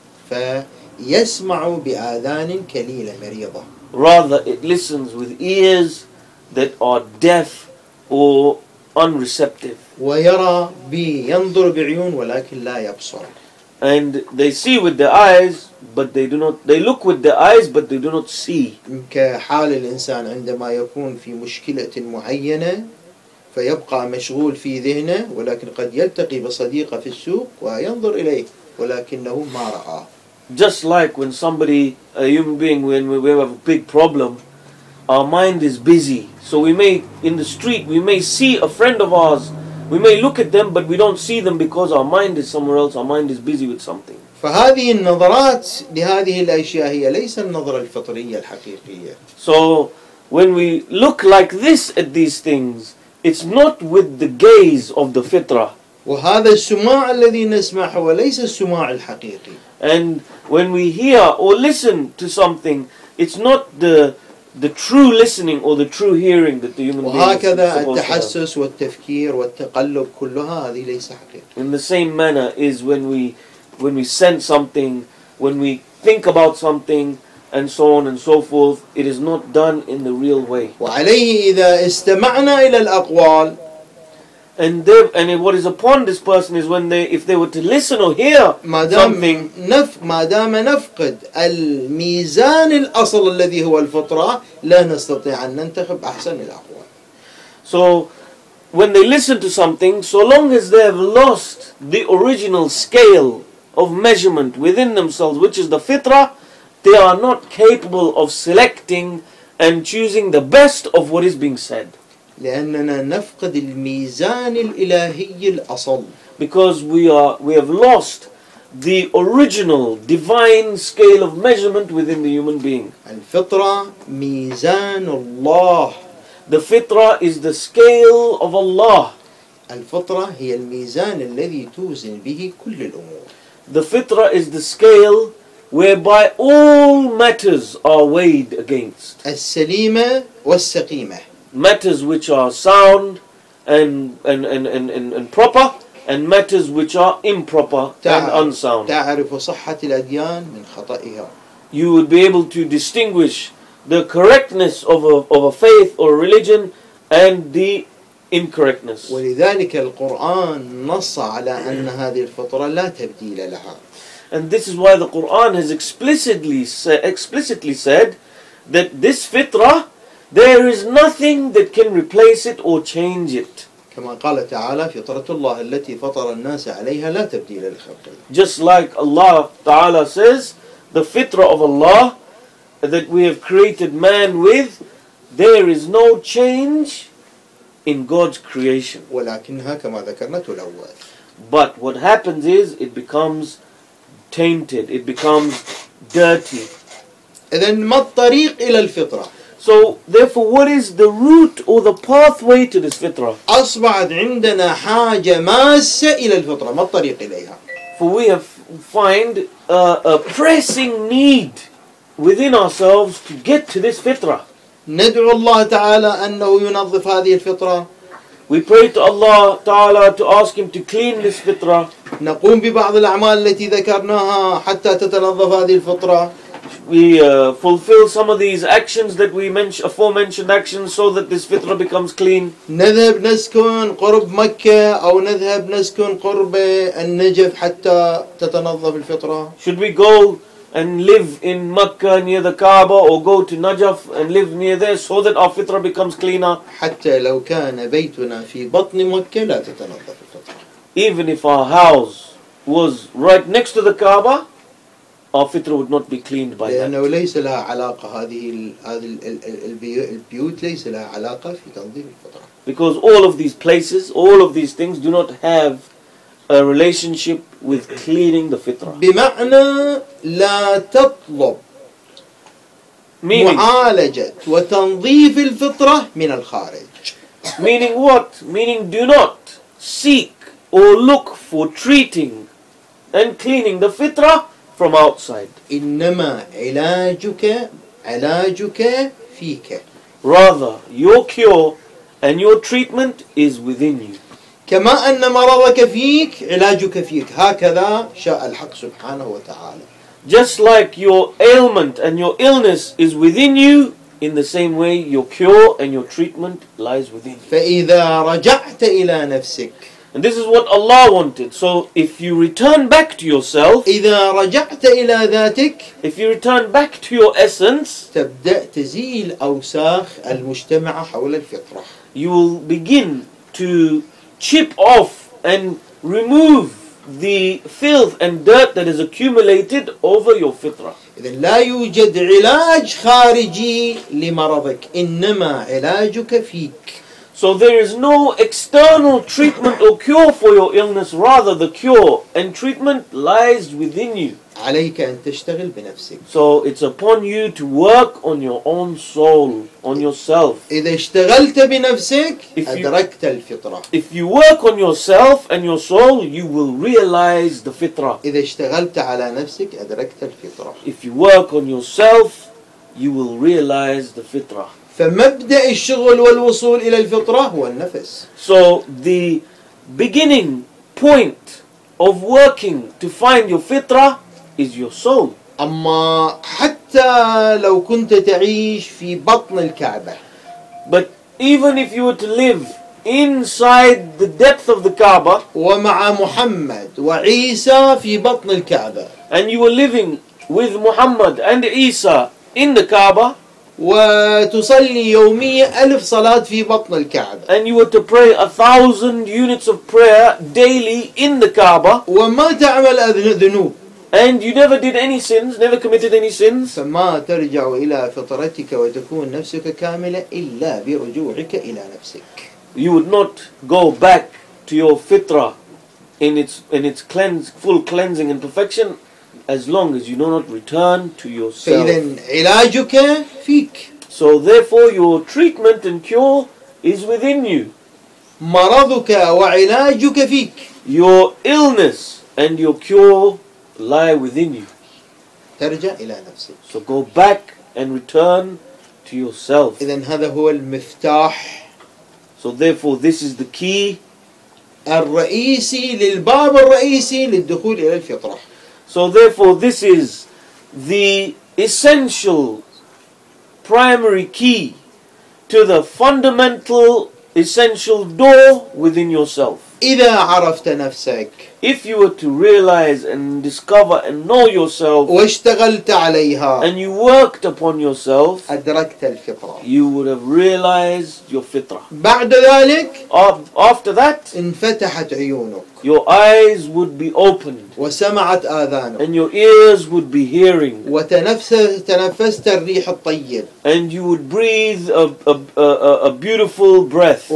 فيسمع بآذان كليلة مريضة. Rather, it listens with ears that are deaf or unreceptive. ويرى ينظر بعيون ولكن لا يبصر. And they see with their eyes, but they look with their eyes, but they do not see. كحال الإنسان عندما يكون في مشكلة معينة فيبقى مشغول في ذهنه ولكن قد يلتقي بصديقه في السوق وينظر إليه ولكنه ما رآه. Just like when a human being, when we have a big problem, our mind is busy. So in the street, we may see a friend of ours, we may look at them, but we don't see them because our mind is somewhere else, our mind is busy with something. فهذه النظرات لهذه الأشياء هي ليس النظرة الفطرية الحقيقية. So when we look like this at these things, it's not with the gaze of the fitrah. وهذا السماع الذي نسمعه وليس السماع الحقيقي. And when we hear or listen to something, it's not the true listening or the true hearing that the human being is وهكذا supposed to have. التحسس والتفكير والتقلب كلها هذه ليس حقيقة. In the same manner is when we sense something, when we think about something, and so on and so forth, it is not done in the real way. وعليه إذا استمعنا إلى الأقوال And what is upon this person is if they were to listen or hear something, ما دام نفقد الميزان الأصل الذي هو الفطرة لا نستطيع أن ننتخب أحسن الأقوال. So when they listen to something, so long as they have lost the original scale of measurement within themselves, which is the fitrah, they are not capable of selecting and choosing the best of what is being said. لأننا نفقد الميزان الإلهي الأصل. Because we have lost the original divine scale of measurement within the human being. الفطرة ميزان الله. The fitrah is the scale of Allah. الفطرة هي الميزان الذي توزن به كل الأمور. The fitrah is the scale whereby all matters are weighed against. السليمة والسقيمة. Matters which are sound and proper, and matters which are improper and unsound. تعرف صحة الأديان من خطئها. You would be able to distinguish the correctness of a faith or religion and the incorrectness. ولذلك القرآن نص على أن هذه الفطرة لا تبديل لها. And this is why the Quran has explicitly said that this fitrah, there is nothing that can replace it or change it. كما قال تعالى فطرة الله التي فطر الناس عليها لا تبديل لخلق الله. Just like Allah Ta'ala says, the fitrah of Allah that we have created man with, there is no change in God's creation. ولكنها كما ذكرنا تلوث. But what happens is it becomes tainted, it becomes dirty. إذن ما الطريق إلى الفطرة؟ So therefore, what is the route or the pathway to this fitrah? أصبحت عندنا حاجة ماسة إلى الفطرة، ما الطريق إليها؟ For we have find a pressing need within ourselves to get to this fitrah. ندعو الله تعالى أنه ينظف هذه الفطرة. We pray to Allah Ta'ala to ask Him to clean this fitrah. نقوم ببعض الأعمال التي ذكرناها حتى تتنظف هذه الفطرة. We fulfill some of these actions that we mentioned, aforementioned actions, so that this fitrah becomes clean. نذهب نسكن قرب مكة أو نذهب نسكن قرب النجف حتى تتنظف الفطرة. Should we go and live in Mecca near the Kaaba, or go to Najaf and live near there, so that our fitrah becomes cleaner? حتى لو كان بيتنا في بطن مكة لا تتنظف الفطرة. Even if our house was right next to the Kaaba, our fitrah would not be cleaned by that. لأنه ليس لها علاقة هذه البيوت ليس لها علاقة في تنظيف الفطرة. Because all of these places, all of these things do not have a relationship with cleaning the fitrah. بمعنى لا تطلب معالجة وتنظيف الفطرة من الخارج. Meaning what? Meaning do not seek or look for treating and cleaning the fitrah from outside. إنما علاجك فيك. Rather, your cure and your treatment is within you. كما أن مرضك فيك علاجك فيك. هكذا شاء الحق سبحانه وتعالى. Just like your ailment and your illness is within you, in the same way your cure and your treatment lies within you. فإذا رجعت إلى نفسك. And this is what Allah wanted. So if you return back to yourself, إذا رجعت إلى ذاتك. if you return back to your essence, تبدأ تزيل أوساخ المجتمع حول الفطرة. you will begin to chip off and remove the filth and dirt that is accumulated over your fitrah. إذن لا يوجد علاج خارجي لمرضك، إنما علاجك فيك. So there is no external treatment or cure for your illness, rather the cure and treatment lies within you. عليك أن تشتغل بنفسك. So it's upon you to work on your own soul, on yourself. إذا اشتغلت بنفسك أدركت الفطرة. If you work on yourself and your soul, you will realize the fitrah. إذا اشتغلت على نفسك أدركت الفطرة. If you work on yourself, you will realize the fitrah. فمبدأ الشغل والوصول إلى الفطرة هو النفس. So the beginning point of working to find your fitrah is your soul. أما حتى لو كنت تعيش في بطن الكعبة. But even if you were to live inside the depth of the Kaaba, ومع محمد وعيسى في بطن الكعبة. and you were living with Muhammad and Isa in the Kaaba, وتصلي يوميا 1000 صلاة في بطن الكعبة. and you were to pray 1,000 units of prayer daily in the Kaaba, وما تعمل ذنوب. and you never did any sins, never committed any sins, فما ترجع إلى فطرتك وتكون نفسك كاملة إلا برجوعك إلى نفسك. you would not go back to your fitrah in its full cleansing and perfection as long as you do not return to yourself. فإذا علاجك فيك. So therefore your treatment and cure is within you. مرضك وعلاجك فيك. Your illness and your cure lie within you. ترجع إلى نفسك. So go back and return to yourself. إذن هذا هو المفتاح So therefore this is the key الرئيسي للباب الرئيسي للدخول إلى الفطرة. So therefore this is the essential primary key to the fundamental essential door within yourself. إذا عرفت نفسك If you were to realize and discover and know yourself واشتغلت عليها and you worked upon yourself, أدركت الفطرة. you would have realized your fitrah. بعد ذلك After that, انفتحت عيونك your eyes would be opened وسمعت آذانك and your ears would be hearing وتنفست الريح الطيب and you would breathe a beautiful breath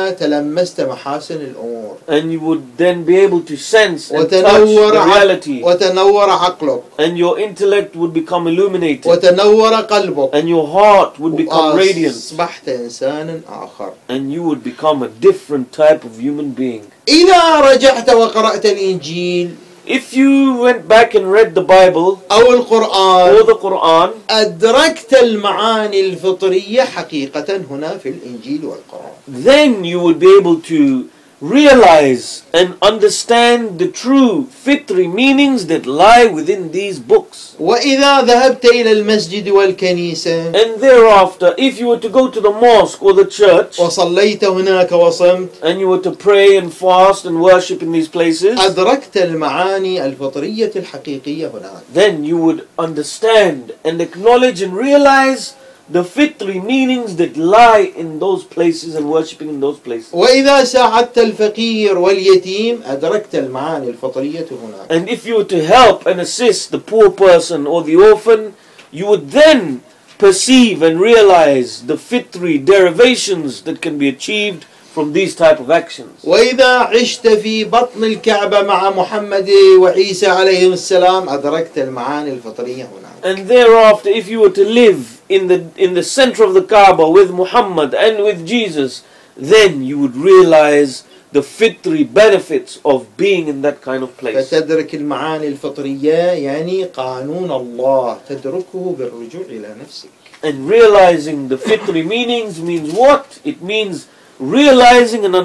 وتلمست محاسن الأمور and you would then be able to sense and touch the reality وتنور عقلك and your intellect would become illuminated وتنور قلبك and your heart would become radiant وأصبحت إنسانا آخر. and you would become a different type of human being. إذا رجعت وقرأت الإنجيل If you went back and read the Bible أو القرآن or the Quran, أدركت المعاني الفطرية حقيقة هنا في الإنجيل والقرآن. then you would be able to realize and understand the true fitri meanings that lie within these books. وإذا ذهبت إلى المسجد والكنيسة And thereafter, if you were to go to the mosque or the church وصليت هناك وصمت and you were to pray and fast and worship in these places, أدركت المعاني الفطرية الحقيقية هناك. then you would understand and acknowledge and realize the fitri meanings that lie in those places and worshipping in those places. وإذا ساعدت الفقير واليتيم أدركت المعاني الفطرية هناك. And if you were to help and assist the poor person or the orphan, you would then perceive and realize the fitri derivations that can be achieved from these type of actions. وإذا عشت في بطن الكعبة مع محمد وعيسى عليهم السلام أدركت المعاني الفطرية هناك. And thereafter, if you were to live in the center of the Kaaba with Muhammad and with Jesus, then you would realize the fitri benefits of being in that kind of place. فتدرك المعاني الفطرية يعني قانون الله تدركه بالرجوع إلى نفسك. And realizing the fitri meanings means what? It means realizing and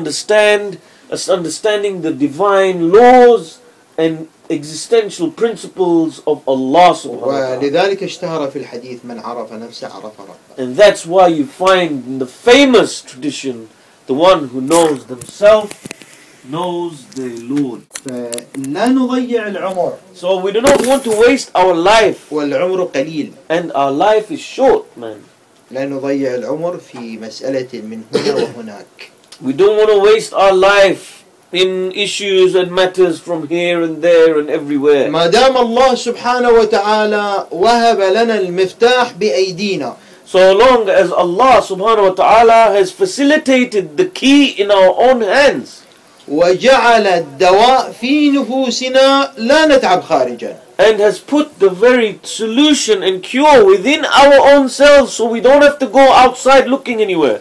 understanding the divine laws and existential principles of Allah subhanahu wa ta'ala. ولذلك اشتهر في الحديث من عرف نفسه عرف ربه. And that's why you find in the famous tradition, the one who knows themselves knows their Lord. فلا نضيع العمر So we do not want to waste our life, والعمر قليل. and our life is short, man. لا نضيع العمر في مسألة من هنا وهناك. We don't want to waste our life in issues and matters from here and there and everywhere. ما دام الله سبحانه وتعالى وهب لنا المفتاح بأيدينا. So long as Allah subhanahu wa ta'ala has facilitated the key in our own hands, وجعل الدواء في نفوسنا لا نتعب خارجا. and has put the very solution and cure within our own selves, so we don't have to go outside looking anywhere.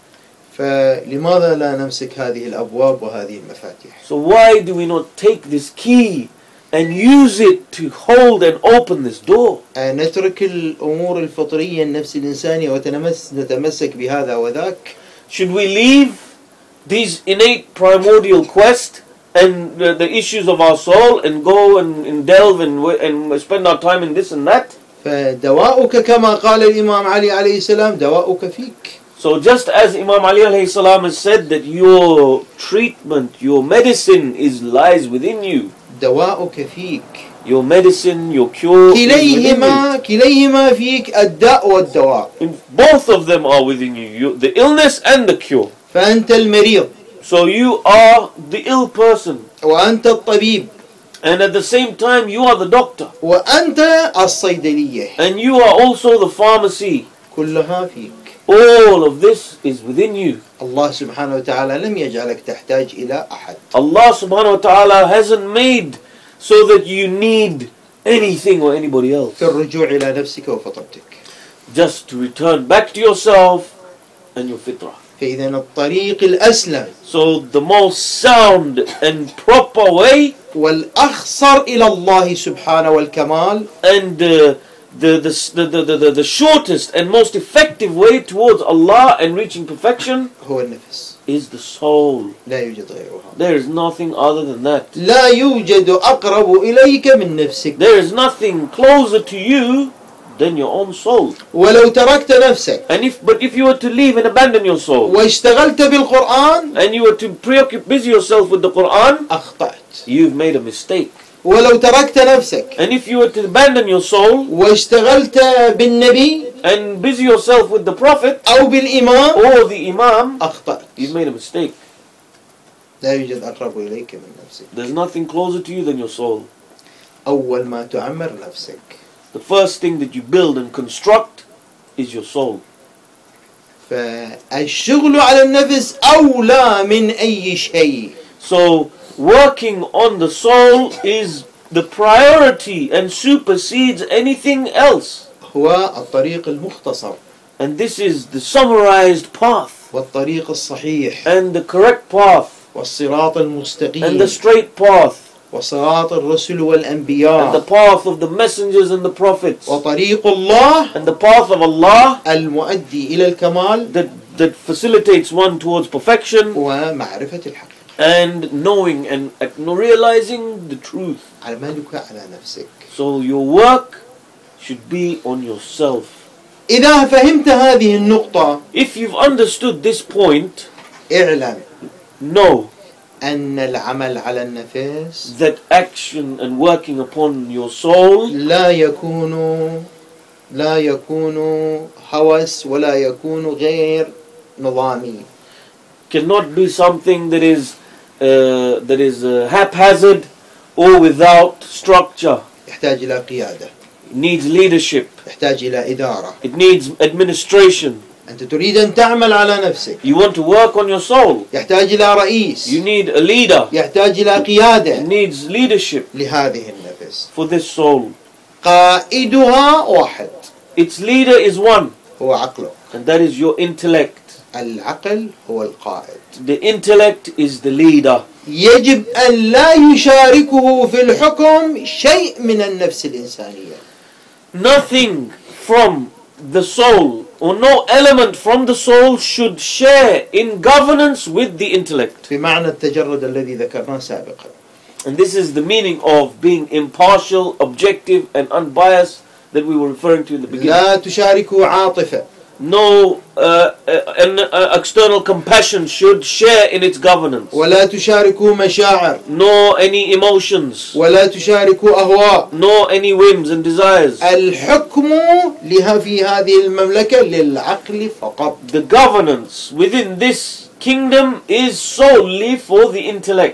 فلماذا لا نمسك هذه الأبواب وهذه المفاتيح؟ So why do we not take this key and use it to hold and open this door? نترك الأمور الفطرية النفس الإنسانية ونتمسك بهذا وذاك. Should we leave these innate primordial quest and the issues of our soul and go and delve and spend our time in this and that? فدواؤك كما قال الإمام علي عليه السلام دواؤك فيك. So just as Imam Ali alayhi salam has said that your treatment, your medicine lies within you. دواؤك فيك. Your medicine, your cure is within you. كليهما فيك الداء والدواء. Both of them are within you, the illness and the cure. فأنت المريض. So you are the ill person. وأنت الطبيب. And at the same time you are the doctor. وأنت الصيدلية. And you are also the pharmacy. كلها فيك. All of this is within you. الله سبحانه وتعالى لم يجعلك تحتاج إلى أحد. Allah subhanahu wa ta'ala hasn't made so that you need anything or anybody else. في الرجوع إلى نفسك وفطرتك. Just to return back to yourself and your fitrah. فإذا الطريق الأسلم So the most sound and proper way والأخصر إلى الله سبحانه والكمال and the shortest and most effective way towards Allah and reaching perfection هو النفس. is the soul. لا يوجد غيرها. There is nothing other than that. لا يوجد أقرب إليك من نفسك. There is nothing closer to you than your own soul. ولو تركت نفسك But if you were to leave and abandon your soul, واشتغلت بالقرآن and you were to busy yourself with the Quran, أخطأت. you've made a mistake. ولو تركت نفسك And if you were to abandon your soul واشتغلت بالنبي and busy yourself with the Prophet أو بالإمام or the Imam, أخطأت. you've made a mistake. لا يوجد أقرب إليك من نفسك. There's nothing closer to you than your soul. أول ما تعمر نفسك. The first thing that you build and construct is your soul. فالشغل على النفس أولى من أي شيء. So working on the soul is the priority and supersedes anything else. هو الطريق المختصر And this is the summarized path والطريق الصحيح and the correct path والصراط and المستقيم the straight path وصراط الرسل and the والأنبياء path of the messengers and the prophets وطريق الله and the path of Allah المؤدي إلى الكمال that facilitates one towards perfection ومعرفة الحق. and knowing and realizing the truth. عملك على نفسك. So your work should be on yourself. إذا فهمت هذه النقطة If you've understood this point, اعلم know أن العمل على النفس that action and working upon your soul لا يكون هوس ولا يكون غير نظامي. cannot be something that is haphazard or without structure. يحتاج إلى قيادة. It needs leadership. يحتاج إلى إدارة. It needs administration. أنت تريد أن تعمل على نفسك. You want to work on your soul. يحتاج إلى رئيس. You need a leader. يحتاج إلى قيادة. It needs leadership لهذه النفس. for this soul. قائدها واحد. Its leader is one, هو عقلك. and that is your intellect. العقل هو القائد. The intellect is the leader. يجب أن لا يشاركه في الحكم شيء من النفس الإنسانية. Nothing from the soul or no element from the soul should share in governance with the intellect. بمعنى التجرد الذي ذكرناه سابقا. And this is the meaning of being impartial, objective and unbiased that we were referring to in the beginning. لا تشاركه عاطفة. No external compassion should share in its governance. ولا تشاركه مشاعر. No any emotions. ولا تشاركه أهواء. No any whims and desires. الحكم لها في هذه المملكة للعقل فقط. The governance within this kingdom is solely for the intellect.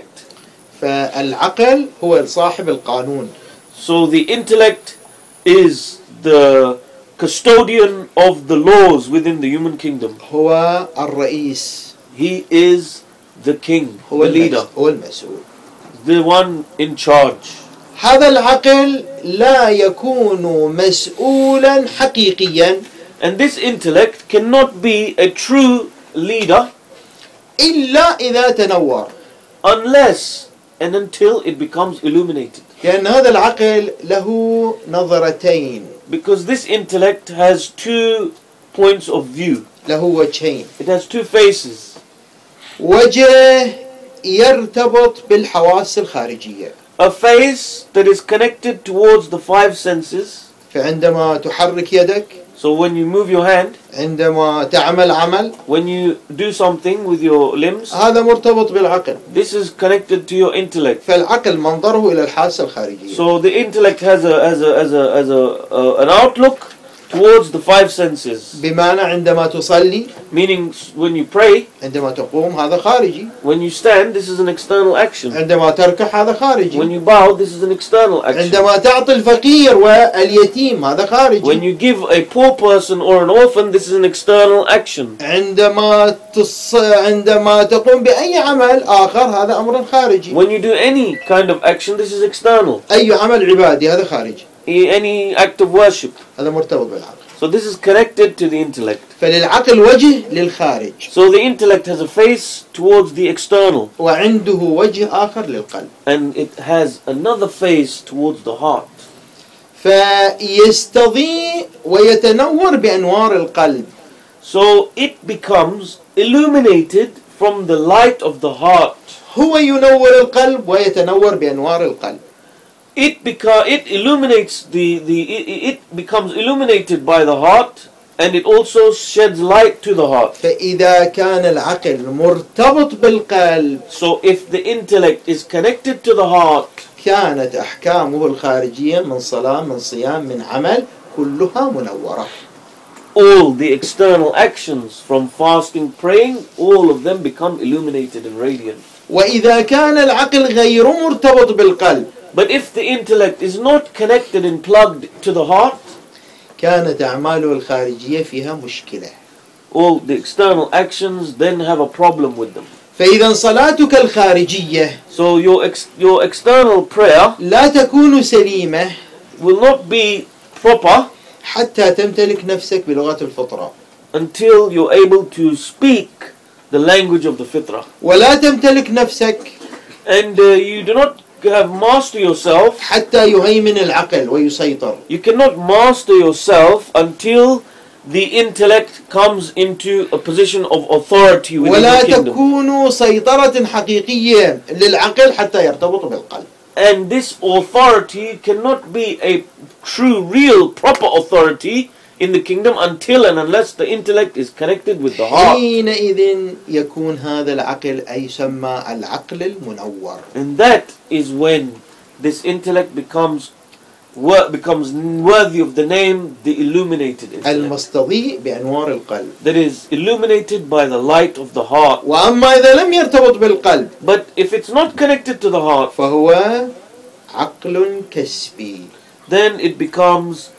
فالعقل هو صاحب القانون. So the intellect is the custodian of the laws within the human kingdom. هو الرئيس. He is the king, هو the leader, هو المسؤول. the one in charge. هذا العقل لا يكون مسؤولا حقيقيا And this intellect cannot be a true leader إلا إذا تنور. unless and until it becomes illuminated. لأن هذا العقل له نظرتين. Because this intellect has two points of view. له وجهين. It has two faces. وجه يرتبط بالحواس الخارجية. A face that is connected towards the five senses. فعندما تحرك يدك So when you move your hand, عندما تعمل عمل when you do something with your limbs, هذا مرتبط بالعقل. this is connected to your intellect. فالعقل منظره إلى الحاسة الخارجية. So the intellect has an outlook towards the five senses. بمعنى عندما تصلي Meaning when you pray, عندما تقوم هذا خارجي. when you stand, this is an external action. عندما تركع هذا When خارجي. you bow, this is an external action. عندما تعطي الفقير واليتيم هذا When خارجي. you give a poor person or an orphan, this is an external action. عندما تقوم بأي عمل آخر هذا أمر خارجي. When you do any kind of action, this is external. أي عمل عبادي هذا خارجي. Any act of worship. هذا مرتبط بالعقل. So this is connected to the intellect. فللعقل وجه للخارج So the intellect has a face towards the external, وعنده وجه آخر للقلب. and it has another face towards the heart. فيستضيء ويتنور بأنوار القلب. So it becomes illuminated from the light of the heart. هو ينور القلب ويتنور بأنوار القلب. It illuminates it becomes illuminated by the heart, and it also sheds light to the heart. فإذا كان العقل مرتبط بالقلب So if the intellect is connected to the heart, كانت أحكامه الخارجية من صلاة من صيام من عمل كلها منورة. all the external actions from fasting, praying, all of them become illuminated and radiant. وإذا كان العقل غير مرتبط بالقلب But if the intellect is not connected and plugged to the heart, كانت أعماله الخارجية فيها مشكلة. all the external actions then have a problem with them. فإذا صلاتك الخارجية So your external prayer لا تكون سليمة will not be proper حتى تمتلك نفسك بلغة الفطرة، until you're able to speak the language of the fitrah. ولا تمتلك نفسك And you do not have master yourself. حتى يهيمن العقل ويسيطر. You cannot master yourself until the intellect comes into a position of authority within ولا the kingdom. تكون سيطرة حقيقية للعقل حتى يرتبط بالقلب. And this authority cannot be a true, real, proper authority in the kingdom until and unless the intellect is connected with the heart. حينئذ يكون هذا العقل أي يسمى العقل المنور. And that is when this intellect becomes worthy of the name the illuminated intellect. المستضيء بأنوار القلب. That is illuminated by the light of the heart. وأما إذا لم يرتبط بالقلب But if it's not connected to the heart, فهو عقل كسبي. then it becomes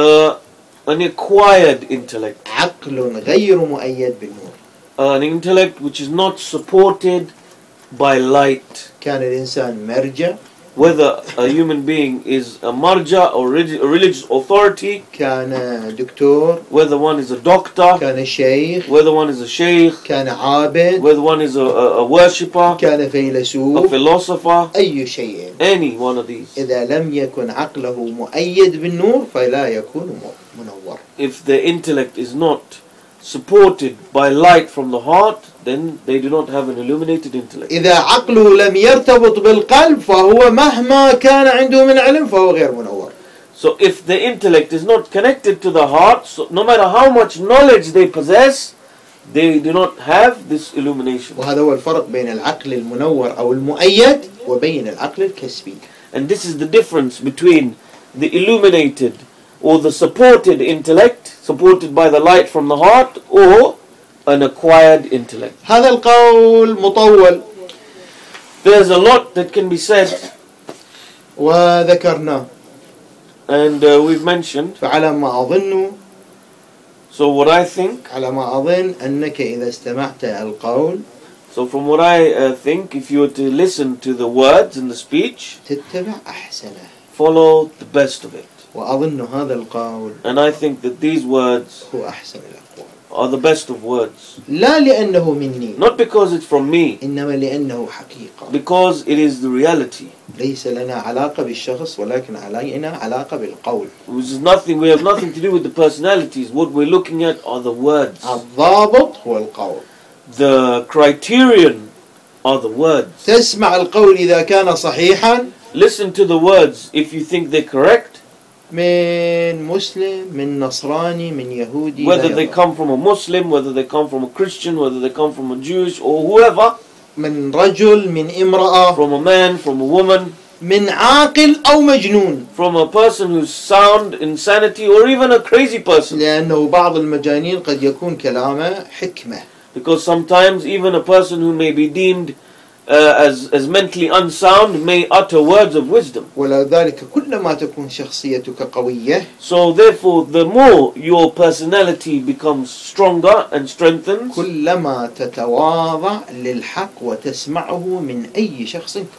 an acquired intellect. عقل غير مؤيد بالنور. An intellect which is not supported by light. كان الإنسان مرجع، Whether a human being is a marja or a religious authority, كان دكتور، whether one is a doctor, كان شيخ، whether one is a sheikh, كان عابد، whether one is a worshipper, كان a فيلسوف، philosopher, أي شيء any one of these. إذا لم يكن عقله مؤيد بالنور فلا يكون منور. If the intellect is not supported by light from the heart, then they do not have an illuminated intellect. إذا عقله لم يرتبط بالقلب فهو مهما كان عنده من علم فهو غير منور. So if the intellect is not connected to the heart, so no matter how much knowledge they possess, they do not have this illumination. وهذا هو الفرق بين العقل المنور أو المؤيد وبين العقل الكسبي. And this is the difference between the illuminated or the supported intellect, supported by the light from the heart, or an acquired intellect. هذا القول مطول There's a lot that can be said, وذكرناه. and we've mentioned. فعلى ما أظن So what I think, على ما أظن أنك إذا استمعت القول so from what I think, if you were to listen to the words and the speech, تتبع أحسنه. follow the best of it. وأظن هذا القول And I think that these words هو أحسن الأقوال. are the best of words. لا لأنه مني Not because it's from me, إنما لأنه حقيقة. because it is the reality. ليس لنا علاقة بالشخص ولكن علينا علاقة بالقول. We have nothing to do with the personalities. What we're looking at are the words. الضابط هو القول. The criterion are the words. تسمع القول إذا كان صحيحا Listen to the words if you think they're correct, من مسلم من نصراني من يهودي whether لا they يضر. come from a Muslim, whether they come from a Christian, whether they come from a Jewish or whoever, من رجل من امرأة from a man, from a woman, من عاقل أو مجنون. from a person who's sound, insanity, or even a crazy person. لأنه بعض المجانين قد يكون كلامه حكمة. Because sometimes even a person who may be deemed as mentally unsound may utter words of wisdom. ولذلك كلما تكون شخصيتك قوية So therefore, the more your personality becomes stronger and strengthens, كلما تتواضع للحق وتسمعه من أي شخص كان.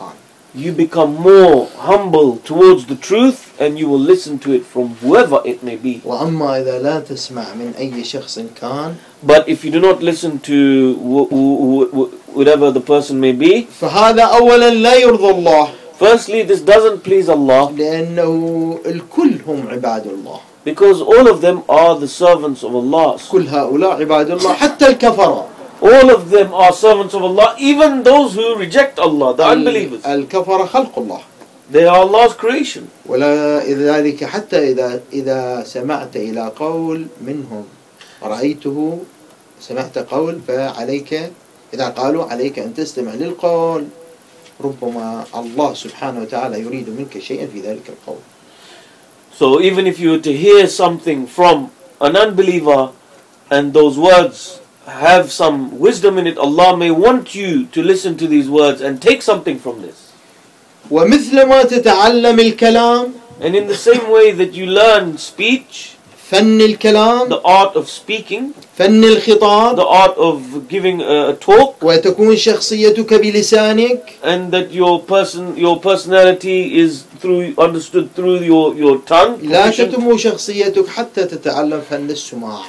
you become more humble towards the truth, and you will listen to it from whoever it may be. وأما إذا لا تسمع من أي شخص كان But if you do not listen to whatever the person may be, فهذا أولا لا يرضى الله firstly, this doesn't please Allah, لأنه الكل هم عباد الله. because all of them are the servants of Allah. كل هؤلاء عباد الله حتى الكفرة. All of them are servants of Allah, even those who reject Allah, the unbelievers. الكفرة خلق الله. They are Allah's creation. ولا ذلك حتى إذا سمعت إلى قول منهم رأيته سمعت قول فعليك إذا قالوا عليك أن تستمع للقول ربما الله سبحانه وتعالى يريد منك شيئا في ذلك القول. So even if you were to hear something from an unbeliever and those words have some wisdom in it, Allah may want you to listen to these words and take something from this. ومثلما تتعلم الكلام And in the same way that you learn speech, فن الكلام the art of speaking, فن الخطاب the art of giving a talk, وتكون شخصيتك بلسانك and that your personality is understood through your tongue. لا تتم شخصيتك حتى تتعلم فن السماع.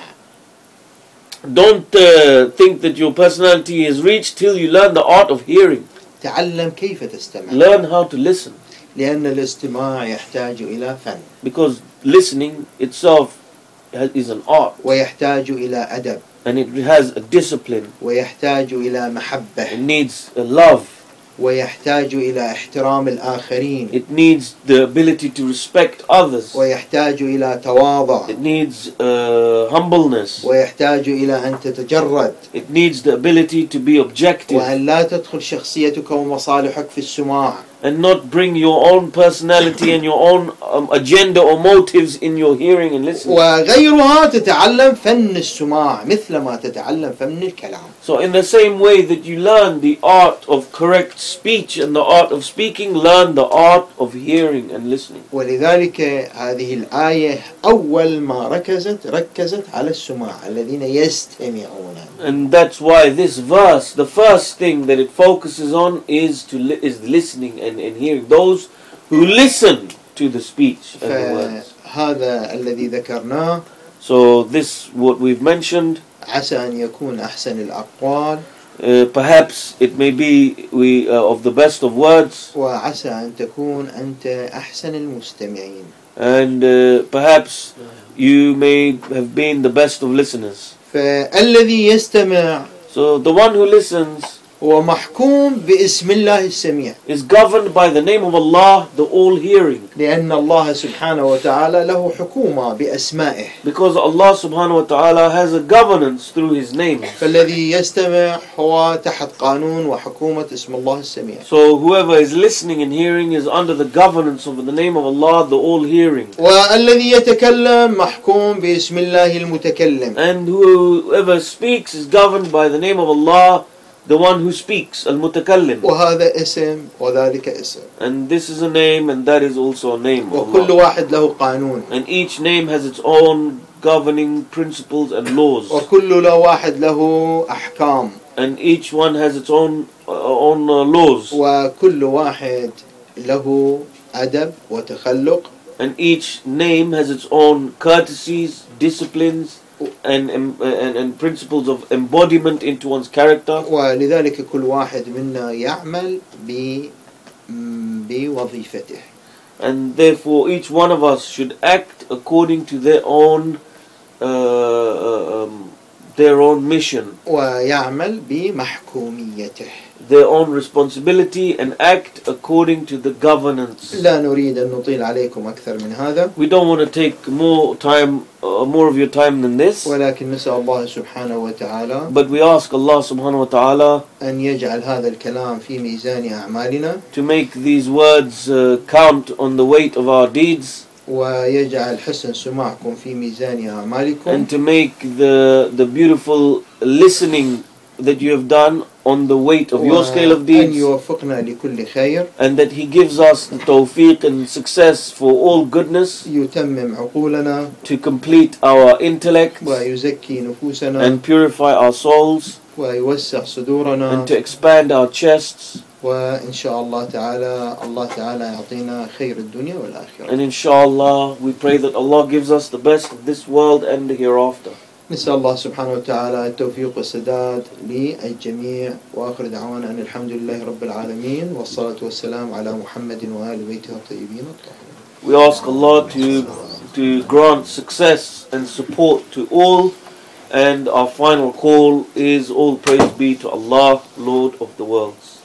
Don't think that your personality is reached till you learn the art of hearing. تعلم كيف تستمع. Learn how to listen, لأن الاستماع يحتاج إلى فن because listening itself is an art, ويحتاج إلى أدب and it has a discipline. ويحتاج إلى محبة It needs a love. ويحتاج إلى احترام الآخرين It needs the ability to respect others. ويحتاج إلى تواضع It needs humbleness. ويحتاج إلى أن تتجرد It needs the ability to be objective وأن لا تدخل شخصيتك ومصالحك في السماع and not bring your own personality and your own agenda or motives in your hearing and listening. وغيرها تتعلم فن السماع مثل ما تتعلم فن الكلام. So in the same way that you learn the art of correct speech and the art of speaking, learn the art of hearing and listening. ولذلك هذه الآية أول ما ركزت على السماع الذين يستمعون. And that's why this verse, the first thing that it focuses on is listening and hearing. Those who listen to the speech and the words. فهذا الذي ذكرناه. So this, what we've mentioned, عسى أن يكون أحسن الأقوال. Perhaps it may be of the best of words. وعسى أن تكون أنت أحسن المستمعين. And perhaps you may have been the best of listeners. فالذي يستمع So the one who listens هو محكوم باسم الله السميع. is governed by the name of Allah, the all-hearing. لأن الله سبحانه وتعالى له حكومة بأسمائه. Because Allah subhanahu wa ta'ala has a governance through His name. فالذي يستمع هو تحت قانون وحكومة اسم الله السميع. So whoever is listening and hearing is under the governance of the name of Allah, the all-hearing. والذي يتكلم محكوم باسم الله المتكلم. And whoever speaks is governed by the name of Allah, the one who speaks, al-mutakallim. وهذا اسم وذلك اسم. And this is a name and that is also a name. وكل واحد له قانون. And each name has its own governing principles and laws. وكل واحد له أحكام. And each one has its own laws. وكل واحد له أدب وتخلق. And each name has its own courtesies, disciplines, and principles of embodiment into one's character. ولذلك كل واحد منا يعمل بوظيفته. And therefore each one of us should act according to their own mission, ويعمل بمحكوميته. their own responsibility, and act according to the governance. لا نريد أن نطيل عليكم أكثر من هذا. We don't want to take more of your time than this. ولكن نسأل الله سبحانه وتعالى But we ask Allah subhanahu wa ta'ala أن يجعل هذا الكلام في ميزان أعمالنا. to make these words count on the weight of our deeds. ويجعل حسن سماعكم في ميزان أعمالكم. And to make the beautiful listening that you have done on the weight of your scale of وأن deeds. يوفقنا لكل خير. And that He gives us the tawfiq and success for all goodness, يتمم عقولنا to complete our intellect ويزكي نفوسنا and purify our souls ويوسع صدورنا and to expand our chests وإن شاء الله تعالى الله تعالى يعطينا خير الدنيا والآخرة. And inshallah, we pray that Allah gives us the best of this world and the hereafter. نسأل الله سبحانه وتعالى التوفيق والسداد للجميع، وآخر دعوانا أن الحمد لله رب العالمين، والصلاة والسلام على محمد وآل بيته الطيبين الطاهرين. We ask Allah to grant success and support to all, and our final call is all praise be to Allah, Lord of the worlds.